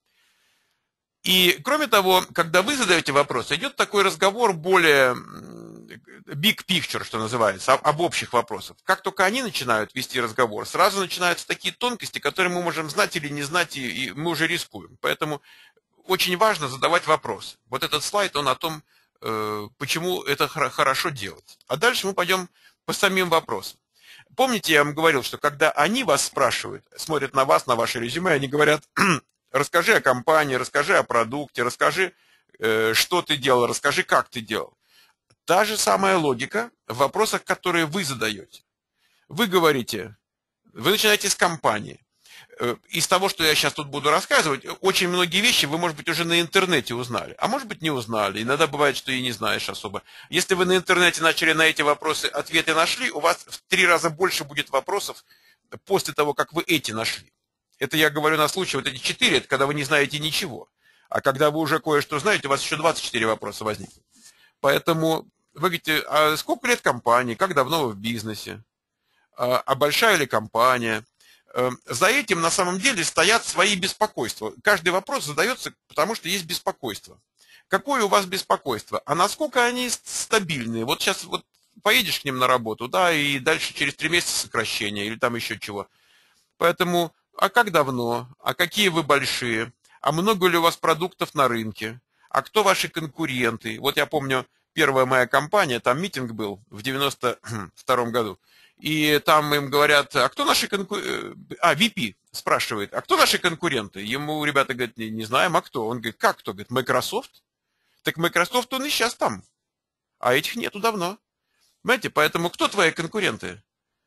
И, кроме того, когда вы задаете вопросы, идет такой разговор более big picture, что называется, об общих вопросах. Как только они начинают вести разговор, сразу начинаются такие тонкости, которые мы можем знать или не знать, и мы уже рискуем. Поэтому очень важно задавать вопросы. Вот этот слайд, он о том, почему это хорошо делать. А дальше мы пойдем по самим вопросам. Помните, я вам говорил, что когда они вас спрашивают, смотрят на вас, на ваше резюме, они говорят, расскажи о компании, расскажи о продукте, расскажи, что ты делал, расскажи, как ты делал. Та же самая логика в вопросах, которые вы задаете. Вы говорите, вы начинаете с компании. Из того, что я сейчас тут буду рассказывать, очень многие вещи вы, может быть, уже на интернете узнали, а может быть, не узнали. Иногда бывает, что и не знаешь особо. Если вы на интернете начали на эти вопросы ответы нашли, у вас в три раза больше будет вопросов после того, как вы эти нашли. Это я говорю на случай, вот эти четыре, это когда вы не знаете ничего. А когда вы уже кое-что знаете, у вас еще двадцать четыре вопроса возникнет. Поэтому вы говорите, а сколько лет компании, как давно вы в бизнесе, а, а большая ли компания? За этим на самом деле стоят свои беспокойства. Каждый вопрос задается, потому что есть беспокойство. Какое у вас беспокойство? А насколько они стабильные? Вот сейчас вот поедешь к ним на работу, да, и дальше через три месяца сокращение или там еще чего. Поэтому, а как давно? А какие вы большие? А много ли у вас продуктов на рынке? А кто ваши конкуренты? Вот я помню, первая моя компания, там митинг был в девяносто втором году. И там им говорят, а кто наши конкуренты? А, ви пи спрашивает, а кто наши конкуренты? Ему ребята говорят, не, не знаем, а кто? Он говорит, как кто? Говорит, Microsoft. Так Microsoft, он и сейчас там. А этих нету давно. Понимаете, поэтому кто твои конкуренты?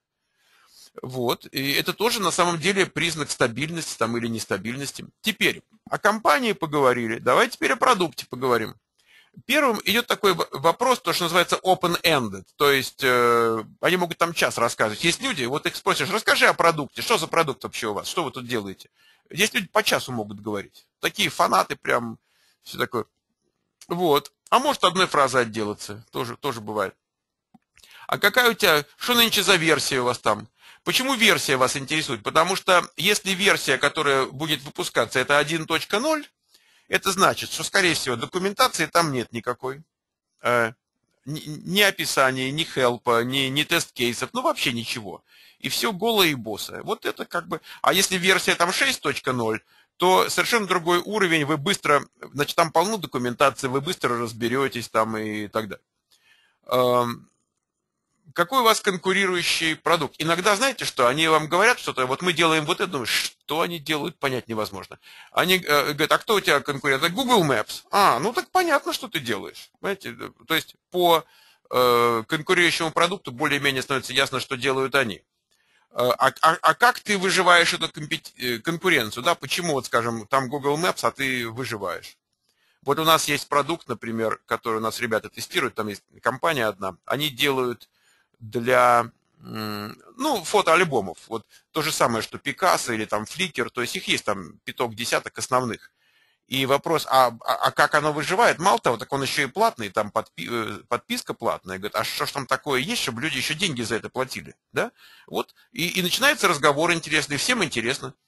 Вот, и это тоже на самом деле признак стабильности там, или нестабильности. Теперь, о компании поговорили, давайте теперь о продукте поговорим. Первым идет такой вопрос, то, что называется open-ended, то есть э, они могут там час рассказывать. Есть люди, вот их спросишь, расскажи о продукте, что за продукт вообще у вас, что вы тут делаете? Есть люди по часу могут говорить, такие фанаты прям, все такое. Вот, а может одной фразой отделаться, тоже, тоже бывает. А какая у тебя, что нынче за версия у вас там? Почему версия вас интересует? Потому что если версия, которая будет выпускаться, это один точка ноль, это значит, что, скорее всего, документации там нет никакой. Э, ни, ни описания, ни хелпа, ни, ни тест-кейсов, ну вообще ничего. И все голое и босое. Вот это как бы... А если версия там шесть точка ноль, то совершенно другой уровень, вы быстро... Значит, там полно документации, вы быстро разберетесь там и так далее. Э, какой у вас конкурирующий продукт? Иногда, знаете что, они вам говорят что-то, вот мы делаем вот это, думаешь, что они делают, понять невозможно. Они э, говорят, а кто у тебя конкурент? Google Maps. А, ну так понятно, что ты делаешь. Понимаете? То есть по э, конкурирующему продукту более-менее становится ясно, что делают они. А, а, а как ты выживаешь эту конкуренцию? Да? Почему, вот, скажем, там Google Maps, а ты выживаешь? Вот у нас есть продукт, например, который у нас ребята тестируют, там есть компания одна, они делают для, ну, фотоальбомов. Вот то же самое, что Picasso или там Flickr, то есть их есть там пяток, десяток основных. И вопрос, а, а, а как оно выживает? Мало того, так он еще и платный, там подпи, подписка платная. Говорит, а что ж там такое есть, чтобы люди еще деньги за это платили? Да? Вот, и, и начинается разговор интересный, всем интересно.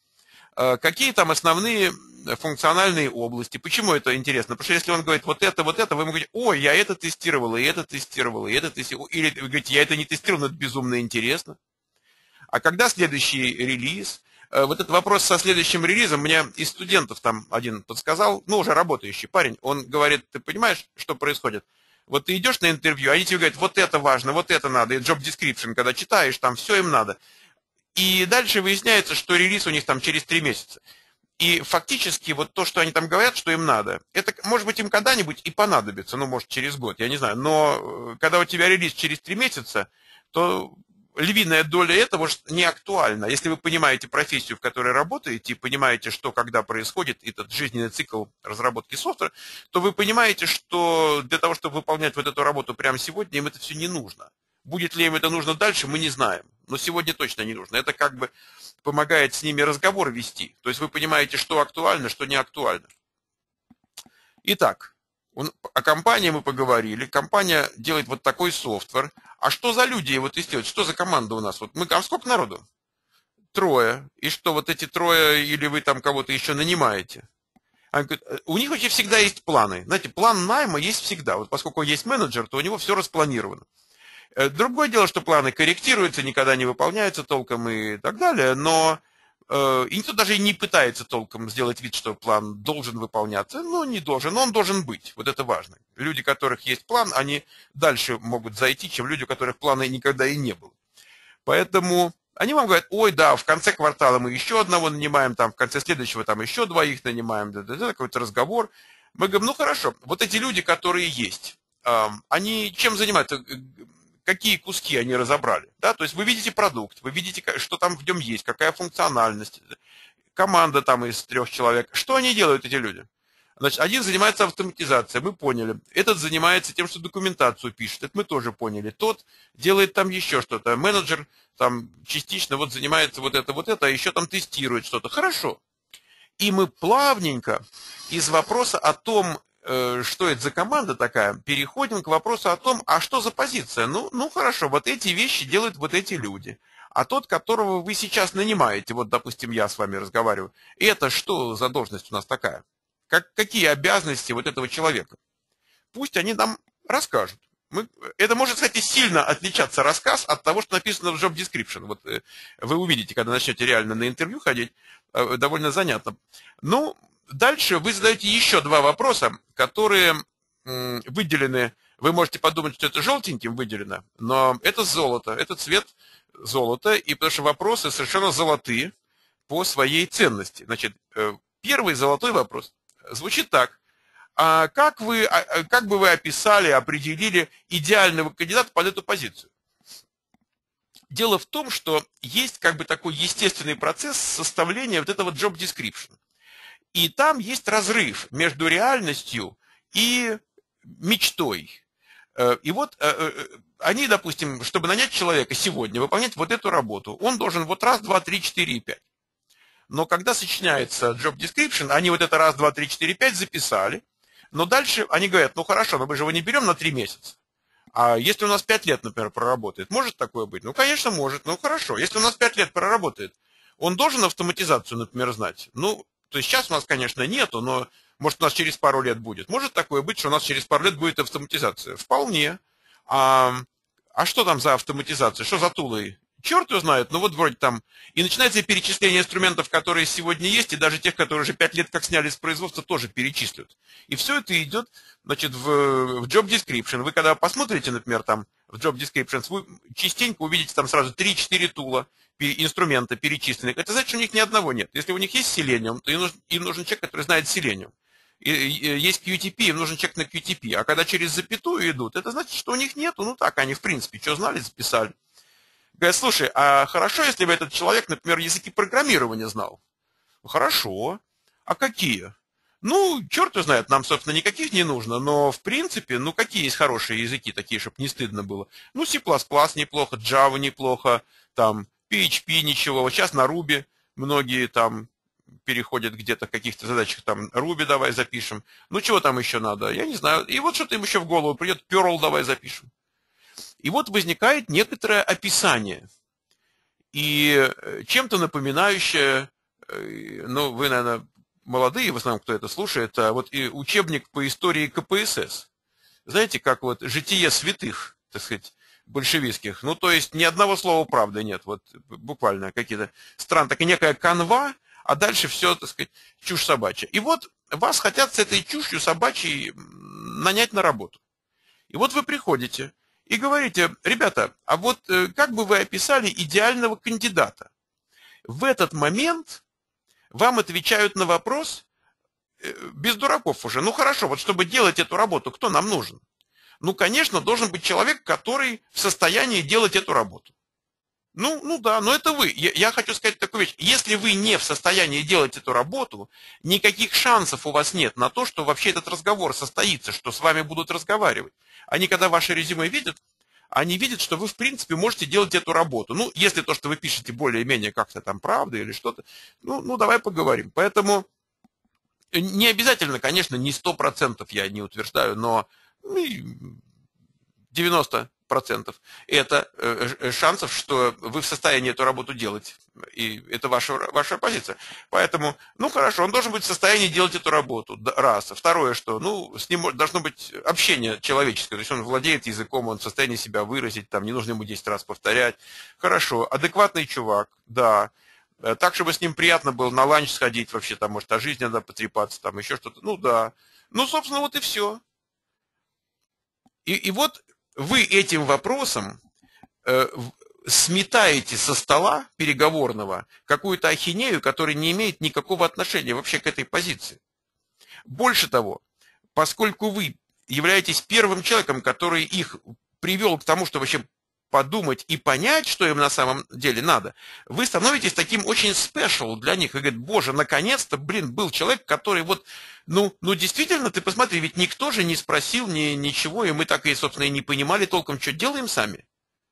какие там основные функциональные области. Почему это интересно? Потому что если он говорит вот это, вот это, вы ему говорите, ой, я это тестировал, и это тестировал, и это тестировал. Или вы говорите, я это не тестировал, но это безумно интересно. А когда следующий релиз? Вот этот вопрос со следующим релизом мне из студентов там один подсказал, ну, уже работающий парень, он говорит, ты понимаешь, что происходит? Вот ты идешь на интервью, они тебе говорят, вот это важно, вот это надо, и job description, когда читаешь, там все им надо. И дальше выясняется, что релиз у них там через три месяца. И фактически вот то, что они там говорят, что им надо, это, может быть, им когда-нибудь и понадобится, ну, может, через год, я не знаю. Но когда у тебя релиз через три месяца, то львиная доля этого не актуальна. Если вы понимаете профессию, в которой работаете, и понимаете, что когда происходит этот жизненный цикл разработки софтвера, то вы понимаете, что для того, чтобы выполнять вот эту работу прямо сегодня, им это все не нужно. Будет ли им это нужно дальше, мы не знаем. Но сегодня точно не нужно. Это как бы помогает с ними разговор вести. То есть вы понимаете, что актуально, что не актуально. Итак, о компании мы поговорили. Компания делает вот такой софтвер. А что за люди его тестируют? Что за команда у нас? Вот мы, а сколько народу? Трое. И что, вот эти трое, или вы там кого-то еще нанимаете? Они говорят, у них вообще всегда есть планы. Знаете, план найма есть всегда. Вот поскольку есть менеджер, то у него все распланировано. Другое дело, что планы корректируются, никогда не выполняются толком и так далее, но э, и никто даже и не пытается толком сделать вид, что план должен выполняться. Ну, не должен, но он должен быть. Вот это важно. Люди, у которых есть план, они дальше могут зайти, чем люди, у которых плана никогда и не было. Поэтому они вам говорят, ой, да, в конце квартала мы еще одного нанимаем, там в конце следующего там еще двоих нанимаем, да, да, да, какой-то разговор. Мы говорим, ну хорошо, вот эти люди, которые есть, э, они чем занимаются? Какие куски они разобрали. Да? То есть вы видите продукт, вы видите, что там в нем есть, какая функциональность, команда там из трех человек. Что они делают, эти люди? Значит, один занимается автоматизацией, мы поняли. Этот занимается тем, что документацию пишет, это мы тоже поняли. Тот делает там еще что-то. Менеджер там частично вот занимается вот это, вот это, а еще там тестирует что-то. Хорошо. И мы плавненько из вопроса о том, что это за команда такая, переходим к вопросу о том, а что за позиция. Ну, ну хорошо, вот эти вещи делают вот эти люди. А тот, которого вы сейчас нанимаете, вот, допустим, я с вами разговариваю, это что за должность у нас такая? Как, какие обязанности вот этого человека? Пусть они нам расскажут. Мы, это может, кстати, сильно отличаться рассказ от того, что написано в job description. Вот вы увидите, когда начнете реально на интервью ходить, довольно занятно. Ну, дальше вы задаете еще два вопроса, которые выделены. Вы можете подумать, что это желтеньким выделено, но это золото, это цвет золота, и потому что вопросы совершенно золотые по своей ценности. Значит, первый золотой вопрос звучит так. А как, вы, как бы вы описали, определили идеального кандидата под эту позицию? Дело в том, что есть как бы такой естественный процесс составления вот этого job description. И там есть разрыв между реальностью и мечтой. И вот они, допустим, чтобы нанять человека сегодня, выполнять вот эту работу, он должен вот раз, два, три, четыре и пять. Но когда сочиняется job description, они вот это раз, два, три, четыре, пять записали, но дальше они говорят, ну хорошо, но мы же его не берем на три месяца. А если у нас пять лет, например, проработает, может такое быть? Ну, конечно, может. Ну, хорошо. Если у нас пять лет проработает, он должен автоматизацию, например, знать? Ну, то есть сейчас у нас, конечно, нету, но может у нас через пару лет будет. Может такое быть, что у нас через пару лет будет автоматизация? Вполне. А, а что там за автоматизация? Что за тулы? Черт его знает, ну вот вроде там. И начинается перечисление инструментов, которые сегодня есть, и даже тех, которые уже пять лет как сняли с производства, тоже перечислят. И все это идет, значит, в, в job description. Вы когда посмотрите, например, там в job description, вы частенько увидите там сразу три-четыре тула, инструмента перечисленных. Это значит, что у них ни одного нет. Если у них есть Selenium, то им нужен, им нужен человек, который знает Selenium. И, и, есть кью ти пи, им нужен человек на кью ти пи. А когда через запятую идут, это значит, что у них нету. Ну так, они в принципе, что знали, записали. Говорят, слушай, а хорошо, если бы этот человек, например, языки программирования знал? Хорошо. А какие? Ну, черт его знает, нам, собственно, никаких не нужно, но, в принципе, ну, какие есть хорошие языки, такие, чтобы не стыдно было? Ну, C++ неплохо, Java неплохо, там, пи эйч пи ничего. Вот сейчас на Ruby многие там переходят где-то в каких-то задачах, там, Ruby давай запишем. Ну, чего там еще надо? Я не знаю. И вот что-то им еще в голову придет, Perl давай запишем. И вот возникает некоторое описание, и чем-то напоминающее ну, вы, наверное, молодые, в основном, кто это слушает, а вот и учебник по истории ка пэ эс эс. Знаете, как вот житие святых, так сказать, большевистских. Ну, то есть ни одного слова правды нет. Вот буквально какие-то страны, так и некая канва, а дальше все, так сказать, чушь собачья. И вот вас хотят с этой чушью собачьей нанять на работу. И вот вы приходите и говорите: ребята, а вот как бы вы описали идеального кандидата? В этот момент вам отвечают на вопрос, без дураков уже: ну хорошо, вот чтобы делать эту работу, кто нам нужен? Ну, конечно, должен быть человек, который в состоянии делать эту работу. Ну, ну да, но это вы. Я, я хочу сказать такую вещь. Если вы не в состоянии делать эту работу, никаких шансов у вас нет на то, что вообще этот разговор состоится, что с вами будут разговаривать. Они, когда ваше резюме видят, они видят, что вы, в принципе, можете делать эту работу. Ну, если то, что вы пишете, более-менее как-то там правда или что-то, ну, ну, давай поговорим. Поэтому не обязательно, конечно, не сто процентов я не утверждаю, но девяносто процентов это шансов, что вы в состоянии эту работу делать. И это ваша, ваша позиция. Поэтому, ну хорошо, он должен быть в состоянии делать эту работу. Раз. Второе, что, ну, с ним должно быть общение человеческое. То есть он владеет языком, он в состоянии себя выразить, там не нужно ему десять раз повторять. Хорошо. Адекватный чувак, да. Так, чтобы с ним приятно было на ланч сходить, вообще там, может, о жизни надо потрепаться, там еще что-то. Ну да. Ну, собственно, вот и все. И, и вот вы этим вопросом э, сметаете со стола переговорного какую-то ахинею, которая не имеет никакого отношения вообще к этой позиции. Больше того, поскольку вы являетесь первым человеком, который их привел к тому, что вообще подумать и понять, что им на самом деле надо, вы становитесь таким очень спешл для них. И говорят: боже, наконец-то, блин, был человек, который вот, ну, ну действительно, ты посмотри, ведь никто же не спросил ни, ничего, и мы так и, собственно, и не понимали толком, что делаем сами.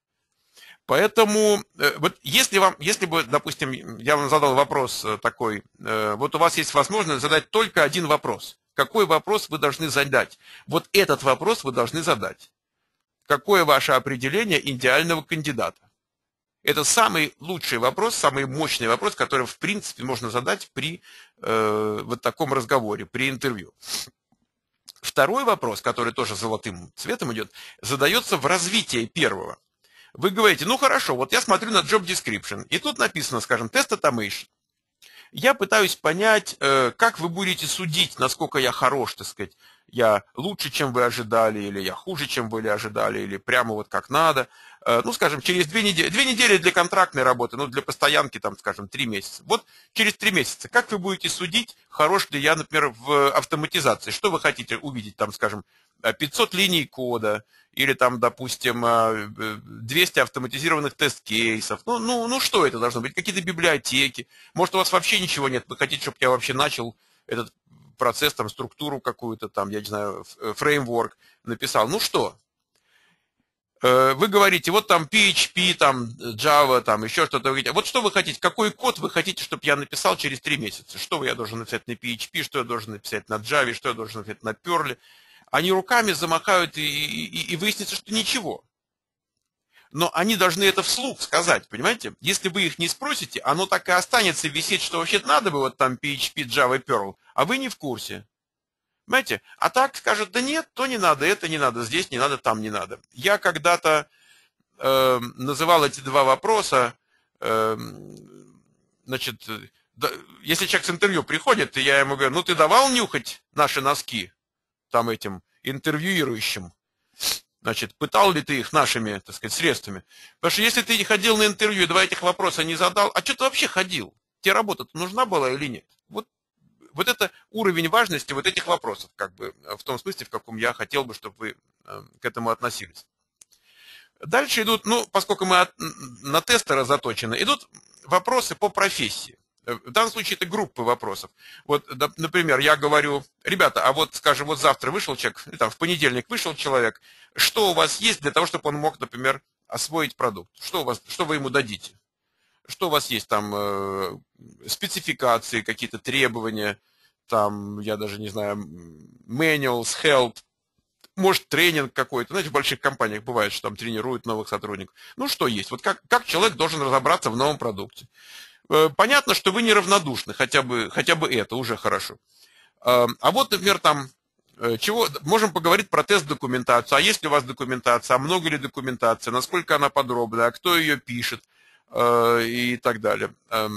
Поэтому, вот если вам, если бы, допустим, я вам задал вопрос такой, вот у вас есть возможность задать только один вопрос. Какой вопрос вы должны задать? Вот этот вопрос вы должны задать. Какое ваше определение идеального кандидата? Это самый лучший вопрос, самый мощный вопрос, который, в принципе, можно задать при э, вот таком разговоре, при интервью. Второй вопрос, который тоже золотым цветом идет, задается в развитии первого. Вы говорите: ну хорошо, вот я смотрю на job description, и тут написано, скажем, test automation. Я пытаюсь понять, э, как вы будете судить, насколько я хорош, так сказать, я лучше, чем вы ожидали, или я хуже, чем вы ожидали, или прямо вот как надо. Э, ну, скажем, через две недели, две недели для контрактной работы, ну, для постоянки, там, скажем, три месяца. Вот через три месяца, как вы будете судить, хорош ли я, например, в автоматизации? Что вы хотите увидеть, там, скажем, пятьсот линий кода, или там, допустим, двести автоматизированных тест-кейсов. Ну, ну, ну что это должно быть? Какие-то библиотеки. Может, у вас вообще ничего нет? Вы хотите, чтобы я вообще начал этот процесс, там, структуру какую-то, там, я не знаю, фреймворк написал. Ну что? Вы говорите: вот там пи эйч пи, там Java, там еще что-то. Вот что вы хотите? Какой код вы хотите, чтобы я написал через три месяца? Что я должен написать на пи эйч пи, что я должен написать на Java, что я должен написать на Perl? Они руками замахают, и, и, и выяснится, что ничего. Но они должны это вслух сказать, понимаете? Если вы их не спросите, оно так и останется висеть, что вообще надо бы вот там пи эйч пи, Java, Perl, а вы не в курсе. Понимаете? А так скажут: да нет, то не надо, это не надо, здесь не надо, там не надо. Я когда-то э, называл эти два вопроса, э, значит, да, если человек с интервью приходит, и я ему говорю: ну ты давал нюхать наши носки там этим интервьюирующим? Значит, пытал ли ты их нашими, так сказать, средствами? Потому что если ты не ходил на интервью и два этих вопроса не задал, а что ты вообще ходил? Тебе работа-то нужна была или нет? Вот, вот это уровень важности вот этих вопросов, как бы, в том смысле, в каком я хотел бы, чтобы вы э, к этому относились. Дальше идут, ну, поскольку мы от, на тестера заточены, идут вопросы по профессии. В данном случае это группы вопросов. Вот, например, я говорю: ребята, а вот, скажем, вот завтра вышел человек, или там в понедельник вышел человек, что у вас есть для того, чтобы он мог, например, освоить продукт? Что у вас, что вы ему дадите? Что у вас есть там, э, спецификации, какие-то требования, там, я даже не знаю, manuals, help, может, тренинг какой-то. Знаете, в больших компаниях бывает, что там тренируют новых сотрудников. Ну, что есть? Вот как, как человек должен разобраться в новом продукте? Понятно, что вы неравнодушны, хотя бы, хотя бы это уже хорошо. А вот, например, там, чего, можем поговорить про тест-документацию. А есть ли у вас документация, а много ли документации, насколько она подробная, а кто ее пишет и так далее.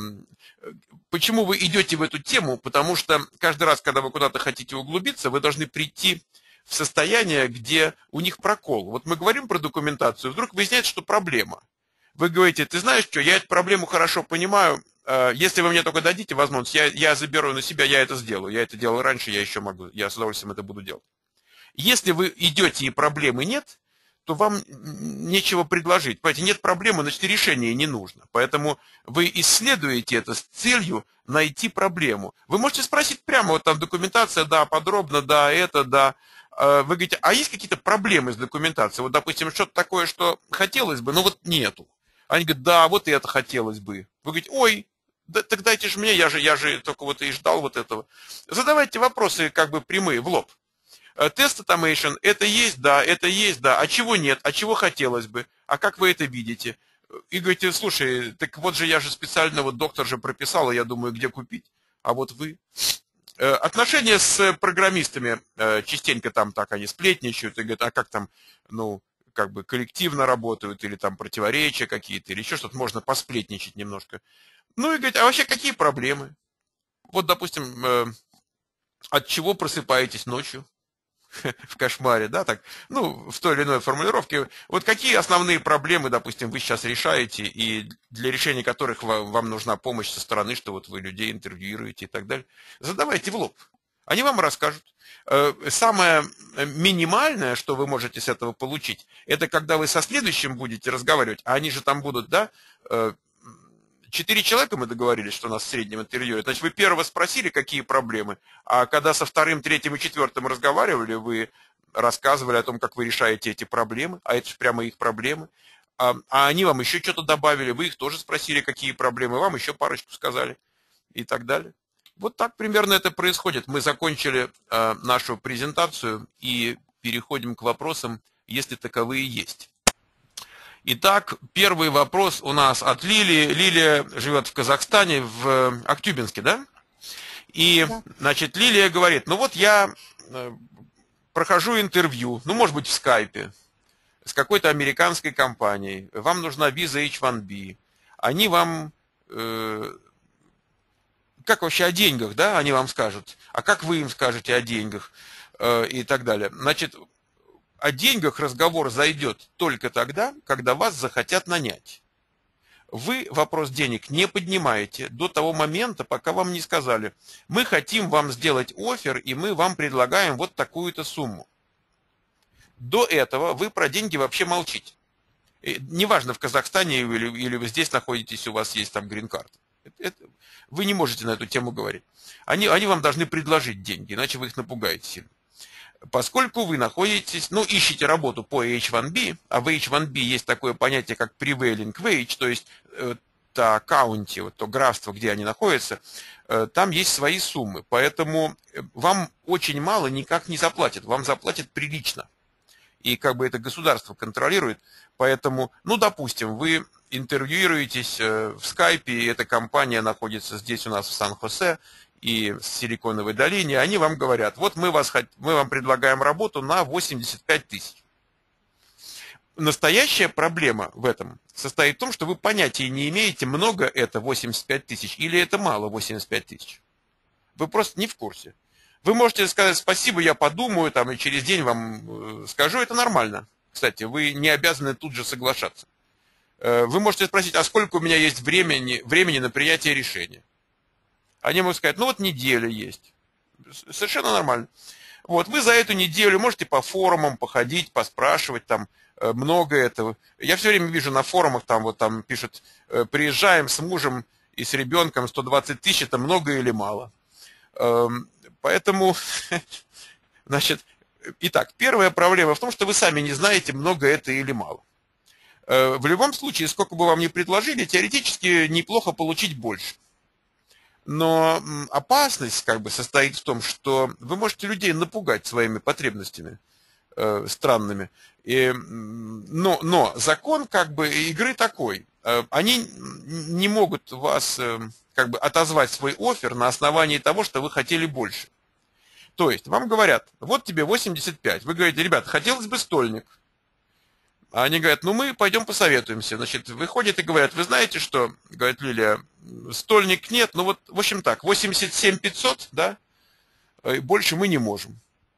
Почему вы идете в эту тему? Потому что каждый раз, когда вы куда-то хотите углубиться, вы должны прийти в состояние, где у них прокол. Вот мы говорим про документацию, вдруг выясняется, что проблема. Вы говорите, ты знаешь что, я эту проблему хорошо понимаю, если вы мне только дадите возможность, я, я заберу на себя, я это сделаю. Я это делал раньше, я еще могу, я с удовольствием это буду делать. Если вы идете и проблемы нет, то вам нечего предложить. Понимаете, нет проблемы, значит, решения не нужно. Поэтому вы исследуете это с целью найти проблему. Вы можете спросить прямо, вот там документация, да, подробно, да, это, да. Вы говорите, а есть какие-то проблемы с документацией? Вот, допустим, что-то такое, что хотелось бы, но вот нету. Они говорят, да, вот и это хотелось бы. Вы говорите, ой, да, так дайте же мне, я же, я же только вот и ждал вот этого. Задавайте вопросы как бы прямые, в лоб. Тест automation, это есть, да, это есть, да, а чего нет, а чего хотелось бы, а как вы это видите? И говорите, слушай, так вот же я же специально, вот доктор же прописал, я думаю, где купить, а вот вы. Отношения с программистами, частенько там так они сплетничают и говорят, а как там, ну, как бы коллективно работают, или там противоречия какие-то, или еще что-то, можно посплетничать немножко. Ну и говорить, а вообще какие проблемы? Вот, допустим, от чего просыпаетесь ночью? В кошмаре, да, так, ну, в той или иной формулировке. Вот какие основные проблемы, допустим, вы сейчас решаете, и для решения которых вам, вам нужна помощь со стороны, что вот вы людей интервьюируете и так далее. Задавайте в лоб. Они вам расскажут. Самое минимальное, что вы можете с этого получить, это когда вы со следующим будете разговаривать, а они же там будут, да, четыре человека мы договорились, что у нас в среднем интервью. Значит, вы первого спросили, какие проблемы, а когда со вторым, третьим и четвертым разговаривали, вы рассказывали о том, как вы решаете эти проблемы, а это же прямо их проблемы. А, а они вам еще что-то добавили, вы их тоже спросили, какие проблемы, вам еще парочку сказали и так далее. Вот так примерно это происходит. Мы закончили э, нашу презентацию и переходим к вопросам, если таковые есть. Итак, первый вопрос у нас от Лилии. Лилия живет в Казахстане, в Актюбинске, да? И, да. Значит, Лилия говорит, ну вот я прохожу интервью, ну, может быть, в скайпе, с какой-то американской компанией. Вам нужна виза эйч один би. Они вам, э, как вообще о деньгах, да, они вам скажут. А как вы им скажете о деньгах э, и так далее. Значит, о деньгах разговор зайдет только тогда, когда вас захотят нанять. Вы вопрос денег не поднимаете до того момента, пока вам не сказали, мы хотим вам сделать оффер, и мы вам предлагаем вот такую-то сумму. До этого вы про деньги вообще молчите. Неважно, в Казахстане или, или вы здесь находитесь, у вас есть там грин-карта. Вы не можете на эту тему говорить. Они, они вам должны предложить деньги, иначе вы их напугаете сильно. Поскольку вы находитесь, ну, ищете работу по эйч один би, а в эйч один би есть такое понятие, как prevailing wage, то есть э, та каунти, вот то графство, где они находятся, э, там есть свои суммы. Поэтому вам очень мало никак не заплатят, вам заплатят прилично. И как бы это государство контролирует. Поэтому, ну, допустим, вы интервьюируетесь э, в скайпе, и эта компания находится здесь у нас в Сан-Хосе, и в Силиконовой долине, они вам говорят, вот мы, вас, мы вам предлагаем работу на восемьдесят пять тысяч. Настоящая проблема в этом состоит в том, что вы понятия не имеете, много это восемьдесят пять тысяч или это мало восемьдесят пять тысяч. Вы просто не в курсе. Вы можете сказать спасибо, я подумаю, там, и через день вам скажу, это нормально. Кстати, вы не обязаны тут же соглашаться. Вы можете спросить, а сколько у меня есть времени, времени на принятие решения? Они могут сказать, ну вот неделя есть. Совершенно нормально. Вот, вы за эту неделю можете по форумам походить, поспрашивать, там много этого. Я все время вижу на форумах, там вот там пишут, приезжаем с мужем и с ребенком, сто двадцать тысяч, это много или мало. Поэтому, значит, итак, первая проблема в том, что вы сами не знаете, много это или мало. В любом случае, сколько бы вам ни предложили, теоретически неплохо получить больше. Но опасность как бы состоит в том, что вы можете людей напугать своими потребностями э, странными. И, но, но закон как бы игры такой. Э, они не могут вас как бы отозвать свой оффер на основании того, что вы хотели больше. То есть вам говорят, вот тебе восемьдесят пять. Вы говорите, ребят, хотелось бы стольник. А они говорят, ну мы пойдем посоветуемся. Значит, выходят и говорят, вы знаете что, говорит Лилия, стольник нет, ну вот, в общем так, восемьдесят семь пятьсот, да, больше мы не можем.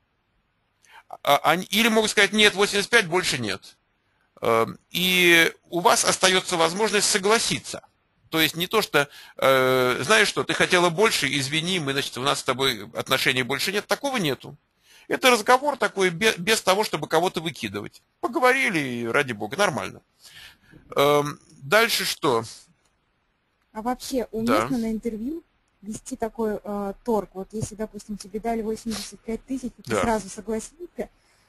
Или могут сказать, нет, восемьдесят пять, больше нет. И у вас остается возможность согласиться. То есть не то, что, э, знаешь что, ты хотела больше, извини, мы, значит, у нас с тобой отношений больше нет. Такого нету. Это разговор такой без, без того, чтобы кого-то выкидывать. Поговорили, и ради бога, нормально. Эм, дальше что?
А вообще уместно да. на интервью вести такой э, торг? Вот если, допустим, тебе дали восемьдесят пять тысяч, и ты да. сразу согласился.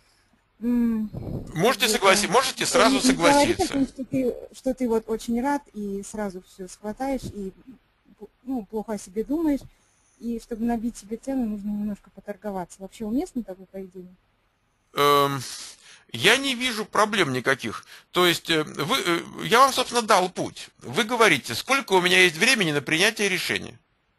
Можете согласиться, можете сразу
не, не
согласиться.
Том, что, ты, что ты вот очень рад и сразу все схватаешь и ну, плохо о себе думаешь. И чтобы набить себе цену, нужно немножко поторговаться. Вообще уместно такое поведение?
Эм, я не вижу проблем никаких. То есть вы, я вам, собственно, дал путь. Вы говорите, сколько у меня есть времени на принятие решения.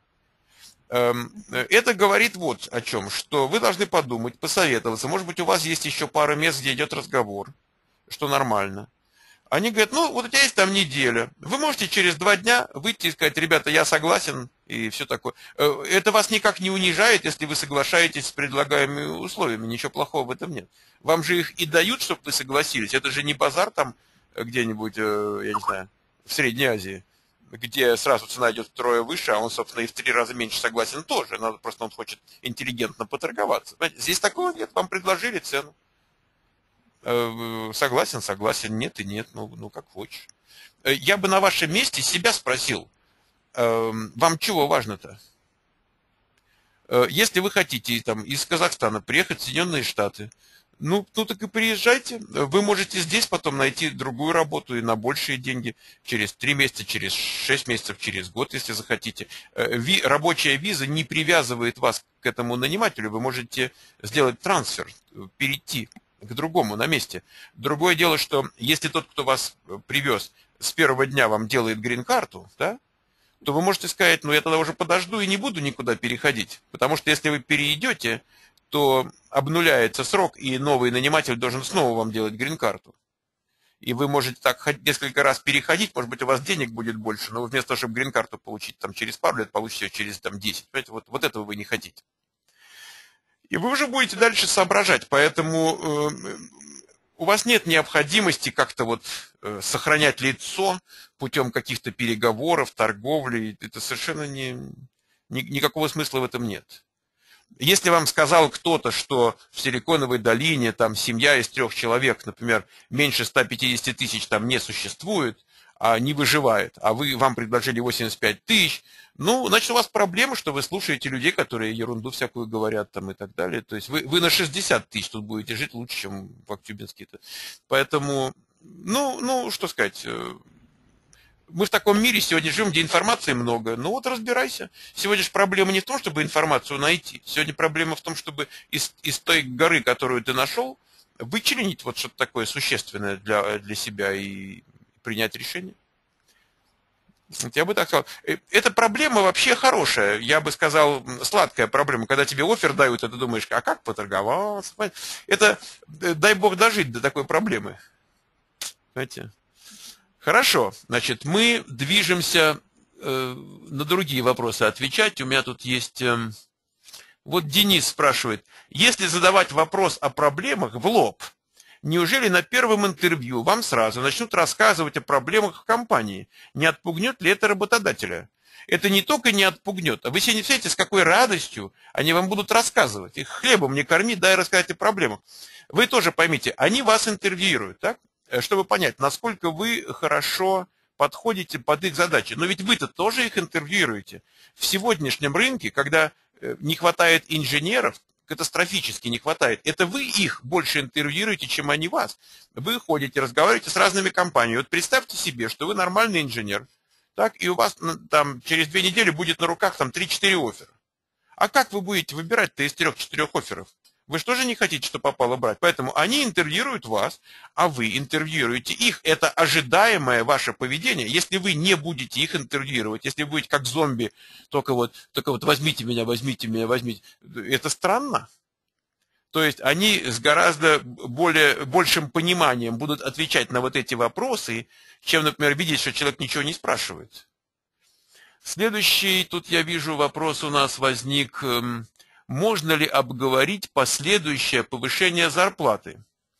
Это говорит вот о чем, что вы должны подумать, посоветоваться. Может быть, у вас есть еще пара мест, где идет разговор, что нормально. Они говорят, ну, вот у тебя есть там неделя. Вы можете через два дня выйти и сказать, ребята, я согласен, и все такое. Это вас никак не унижает, если вы соглашаетесь с предлагаемыми условиями. Ничего плохого в этом нет. Вам же их и дают, чтобы вы согласились. Это же не базар там где-нибудь, я не знаю, в Средней Азии, где сразу цена идет втрое выше, а он, собственно, и в три раза меньше согласен тоже. Надо просто, он хочет интеллигентно поторговаться. Понимаете? Здесь такого нет, вам предложили цену. Согласен, согласен, нет и нет, ну, ну как хочешь. Я бы на вашем месте себя спросил, вам чего важно-то? Если вы хотите там, из Казахстана приехать в Соединенные Штаты, Ну, ну так и приезжайте. Вы можете здесь потом найти другую работу и на большие деньги через три месяца, через шесть месяцев, через год, если захотите. Ви, рабочая виза не привязывает вас к этому нанимателю. Вы можете сделать трансфер, перейти к другому на месте. Другое дело, что если тот, кто вас привез, с первого дня вам делает грин-карту, да, то вы можете сказать, ну я тогда уже подожду и не буду никуда переходить. Потому что если вы перейдете, то обнуляется срок, и новый наниматель должен снова вам делать грин-карту. И вы можете так несколько раз переходить, может быть, у вас денег будет больше, но вместо того, чтобы грин-карту получить там, через пару лет, получите ее через там, десять. Понимаете, вот, вот этого вы не хотите. И вы уже будете дальше соображать, поэтому э, у вас нет необходимости как-то вот э, сохранять лицо путем каких-то переговоров, торговли. Это совершенно не, ни, никакого смысла в этом нет. Если вам сказал кто-то, что в Силиконовой долине там семья из трех человек, например, меньше ста пятидесяти тысяч там не существует, а не выживает, а вы, вам предложили восемьдесят пять тысяч, ну, значит, у вас проблема, что вы слушаете людей, которые ерунду всякую говорят там и так далее. То есть вы, вы на шестьдесят тысяч тут будете жить лучше, чем в Актюбинске-то. Поэтому, ну, ну, что сказать... Мы в таком мире сегодня живем, где информации много. Ну вот разбирайся. Сегодня же проблема не в том, чтобы информацию найти. Сегодня проблема в том, чтобы из, из той горы, которую ты нашел, вычленить вот что-то такое существенное для, для себя и принять решение. Вот я бы так сказал. Эта проблема вообще хорошая. Я бы сказал, сладкая проблема. Когда тебе оффер дают, и ты думаешь, а как поторговаться? Это, дай бог дожить до такой проблемы. Понимаете? Хорошо, значит, мы движемся э, на другие вопросы отвечать. У меня тут есть... Э, вот Денис спрашивает, если задавать вопрос о проблемах в лоб, неужели на первом интервью вам сразу начнут рассказывать о проблемах в компании? Не отпугнет ли это работодателя? Это не только не отпугнет, а вы себе не представляете, с какой радостью они вам будут рассказывать. Их хлебом не корми, дай рассказать о проблемах. Вы тоже поймите, они вас интервьюируют, так? Чтобы понять, насколько вы хорошо подходите под их задачи. Но ведь вы-то тоже их интервьюируете. В сегодняшнем рынке, когда не хватает инженеров, катастрофически не хватает, это вы их больше интервьюируете, чем они вас. Вы ходите, разговариваете с разными компаниями. Вот представьте себе, что вы нормальный инженер, так, и у вас там через две недели будет на руках там три-четыре оффера. А как вы будете выбирать-то из трех-четырех офферов? Вы же тоже не хотите, что попало, брать. Поэтому они интервьюируют вас, а вы интервьюируете их. Это ожидаемое ваше поведение. Если вы не будете их интервьюировать, если вы будете как зомби, только вот, только вот возьмите меня, возьмите меня, возьмите. Это странно. То есть они с гораздо более, большим пониманием будут отвечать на вот эти вопросы, чем, например, видеть, что человек ничего не спрашивает. Следующий, тут я вижу, вопрос у нас возник. Можно ли обговорить последующее повышение зарплаты?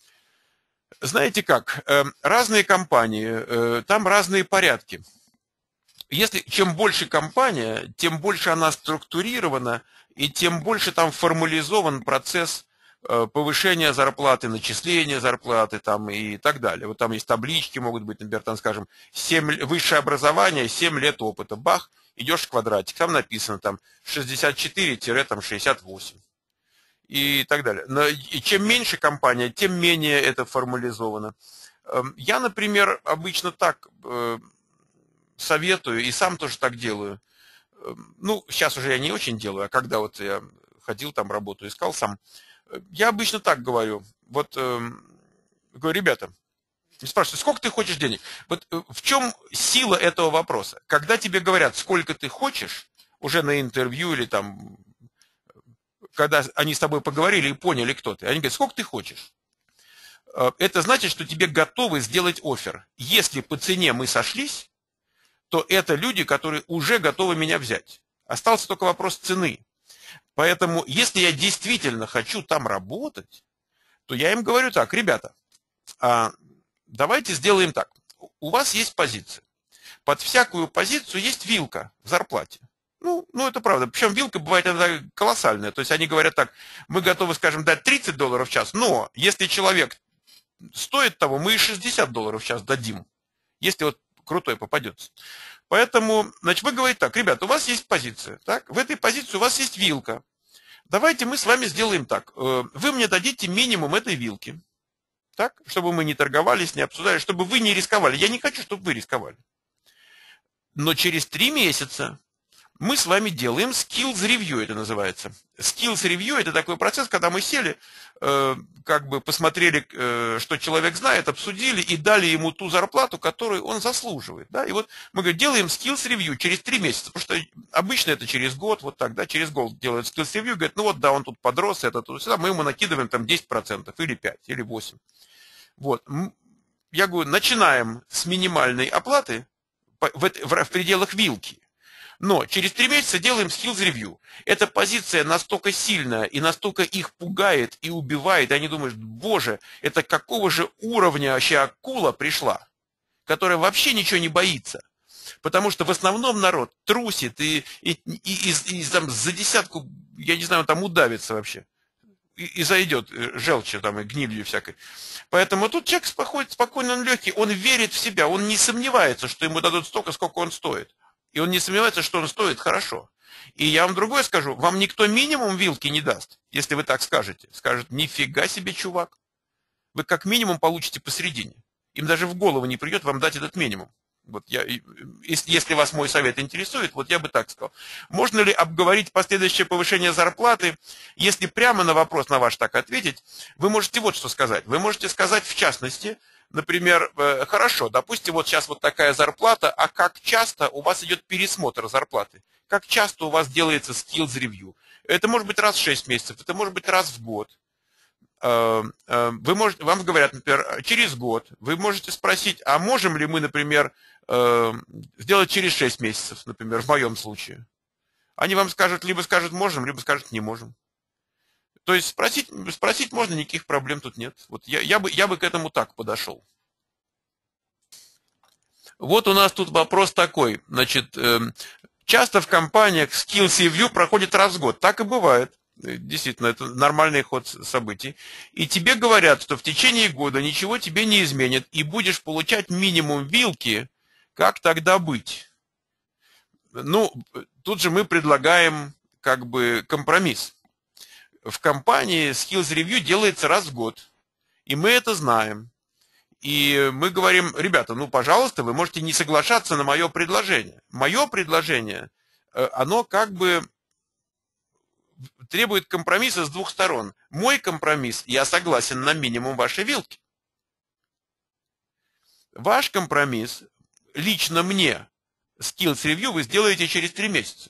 Знаете как, разные компании, там разные порядки. Если, чем больше компания, тем больше она структурирована, и тем больше там формализован процесс повышения зарплаты, начисления зарплаты там, и так далее. Вот там есть таблички, могут быть, например, там, скажем, семь, высшее образование, семь лет опыта. Бах, идешь в квадратик, там написано там шестьдесят четыре — шестьдесят восемь. И так далее. Но и чем меньше компания, тем менее это формализовано. Я, например, обычно так советую, и сам тоже так делаю. Ну, сейчас уже я не очень делаю, а когда вот я ходил там, работу искал сам, я обычно так говорю. Вот, э, говорю, ребята, спрашивают, сколько ты хочешь денег? Вот э, в чем сила этого вопроса? Когда тебе говорят, сколько ты хочешь, уже на интервью или там, когда они с тобой поговорили и поняли, кто ты, они говорят, сколько ты хочешь? Э, это значит, что тебе готовы сделать оффер. Если по цене мы сошлись, то это люди, которые уже готовы меня взять. Остался только вопрос цены. Поэтому, если я действительно хочу там работать, то я им говорю так, ребята, а, давайте сделаем так. У вас есть позиция. Под всякую позицию есть вилка в зарплате. Ну, ну, это правда. Причем вилка бывает иногда колоссальная. То есть они говорят так, мы готовы, скажем, дать тридцать долларов в час, но если человек стоит того, мы и шестьдесят долларов в час дадим, если вот крутой попадется. Поэтому, значит, вы говорите так, ребята, у вас есть позиция, так? В этой позиции у вас есть вилка. Давайте мы с вами сделаем так. Вы мне дадите минимум этой вилки, так? Чтобы мы не торговались, не обсуждали, чтобы вы не рисковали. Я не хочу, чтобы вы рисковали. Но через три месяца мы с вами делаем skills review, это называется. Skills review – это такой процесс, когда мы сели, э, как бы посмотрели, э, что человек знает, обсудили и дали ему ту зарплату, которую он заслуживает. Да? И вот мы говорим, делаем skills review через три месяца, потому что обычно это через год, вот так, да, через год делают skills review, говорят, ну вот, да, он тут подрос, это тут, сюда, мы ему накидываем там десять процентов, или пять, или восемь. Вот. Я говорю, начинаем с минимальной оплаты в, в, в пределах вилки. Но через три месяца делаем skills review. Эта позиция настолько сильная и настолько их пугает и убивает, и они думают, боже, это какого же уровня вообще акула пришла, которая вообще ничего не боится. Потому что в основном народ трусит и, и, и, и, и, и там за десятку, я не знаю, там удавится вообще. И, и зайдет желчью там, и гнилью всякой. Поэтому тут человек спокойно, спокойно, он легкий, он верит в себя, он не сомневается, что ему дадут столько, сколько он стоит. И он не сомневается, что он стоит хорошо. И я вам другое скажу, вам никто минимум вилки не даст, если вы так скажете. Скажет, нифига себе, чувак. Вы как минимум получите посередине. Им даже в голову не придет вам дать этот минимум. Вот я, если вас мой совет интересует, вот я бы так сказал. Можно ли обговорить последующее повышение зарплаты? Если прямо на вопрос на ваш так ответить, вы можете вот что сказать. Вы можете сказать в частности, например, хорошо, допустим, вот сейчас вот такая зарплата, а как часто у вас идет пересмотр зарплаты? Как часто у вас делается skills review? Это может быть раз в шесть месяцев, это может быть раз в год. Вы можете, вам говорят, например, через год. Вы можете спросить, а можем ли мы, например, сделать через шесть месяцев, например, в моем случае. Они вам скажут, либо скажут можем, либо скажут не можем. То есть спросить, спросить можно, никаких проблем тут нет. Вот я, я, бы, я бы к этому так подошел. Вот у нас тут вопрос такой. Значит, часто в компаниях skills review проходит раз в год. Так и бывает. Действительно, это нормальный ход событий. И тебе говорят, что в течение года ничего тебе не изменит, и будешь получать минимум вилки, как тогда быть? Ну, тут же мы предлагаем как бы компромисс. В компании skills review делается раз в год, и мы это знаем. И мы говорим, ребята, ну, пожалуйста, вы можете не соглашаться на мое предложение. Мое предложение, оно как бы требует компромисса с двух сторон. Мой компромисс, я согласен на минимум вашей вилки. Ваш компромисс, лично мне, Skills Review вы сделаете через три месяца.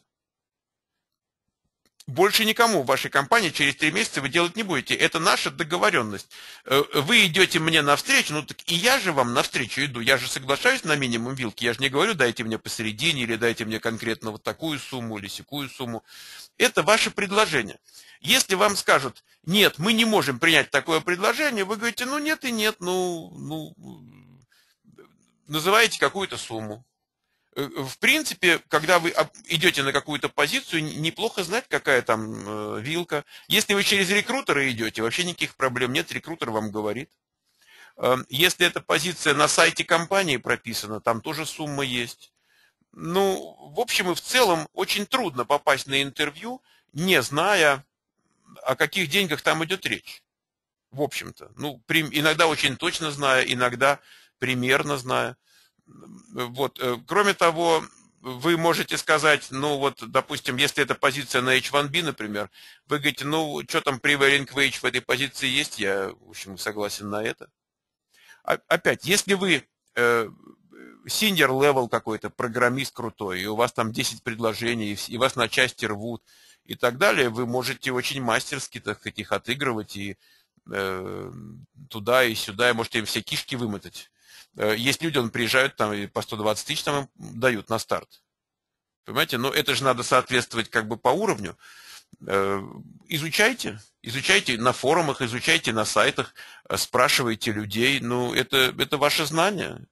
Больше никому в вашей компании через три месяца вы делать не будете. Это наша договоренность. Вы идете мне навстречу, ну так и я же вам навстречу иду. Я же соглашаюсь на минимум вилки. Я же не говорю, дайте мне посередине, или дайте мне конкретно вот такую сумму, или сякую сумму. Это ваше предложение. Если вам скажут, нет, мы не можем принять такое предложение, вы говорите, ну нет и нет, ну, ну называете какую-то сумму. В принципе, когда вы идете на какую-то позицию, неплохо знать, какая там вилка. Если вы через рекрутера идете, вообще никаких проблем нет, рекрутер вам говорит. Если эта позиция на сайте компании прописана, там тоже сумма есть. Ну, в общем и в целом, очень трудно попасть на интервью, не зная, о каких деньгах там идет речь. В общем-то. Ну, иногда очень точно зная, иногда примерно зная. Вот. Кроме того, вы можете сказать, ну вот, допустим, если это позиция на эйч один би, например, вы говорите, ну, что там prevailing wage в этой позиции есть, я, в общем, согласен на это. Опять, если вы э, senior level какой-то, программист крутой, и у вас там десять предложений, и вас на части рвут, и так далее, вы можете очень мастерски, так сказать, их отыгрывать, и э, туда, и сюда, и можете им все кишки вымотать. Есть люди, он приезжают там и по сто двадцать тысяч там им дают на старт. Понимаете? Но это же надо соответствовать как бы по уровню. Изучайте, изучайте на форумах, изучайте на сайтах, спрашивайте людей. Ну, это, это ваше знание.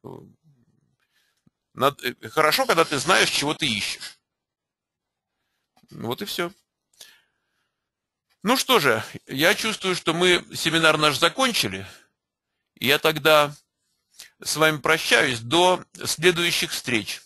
Хорошо, когда ты знаешь, чего ты ищешь. Вот и все. Ну что же, я чувствую, что мы семинар наш закончили. Я тогда с вами прощаюсь до следующих встреч.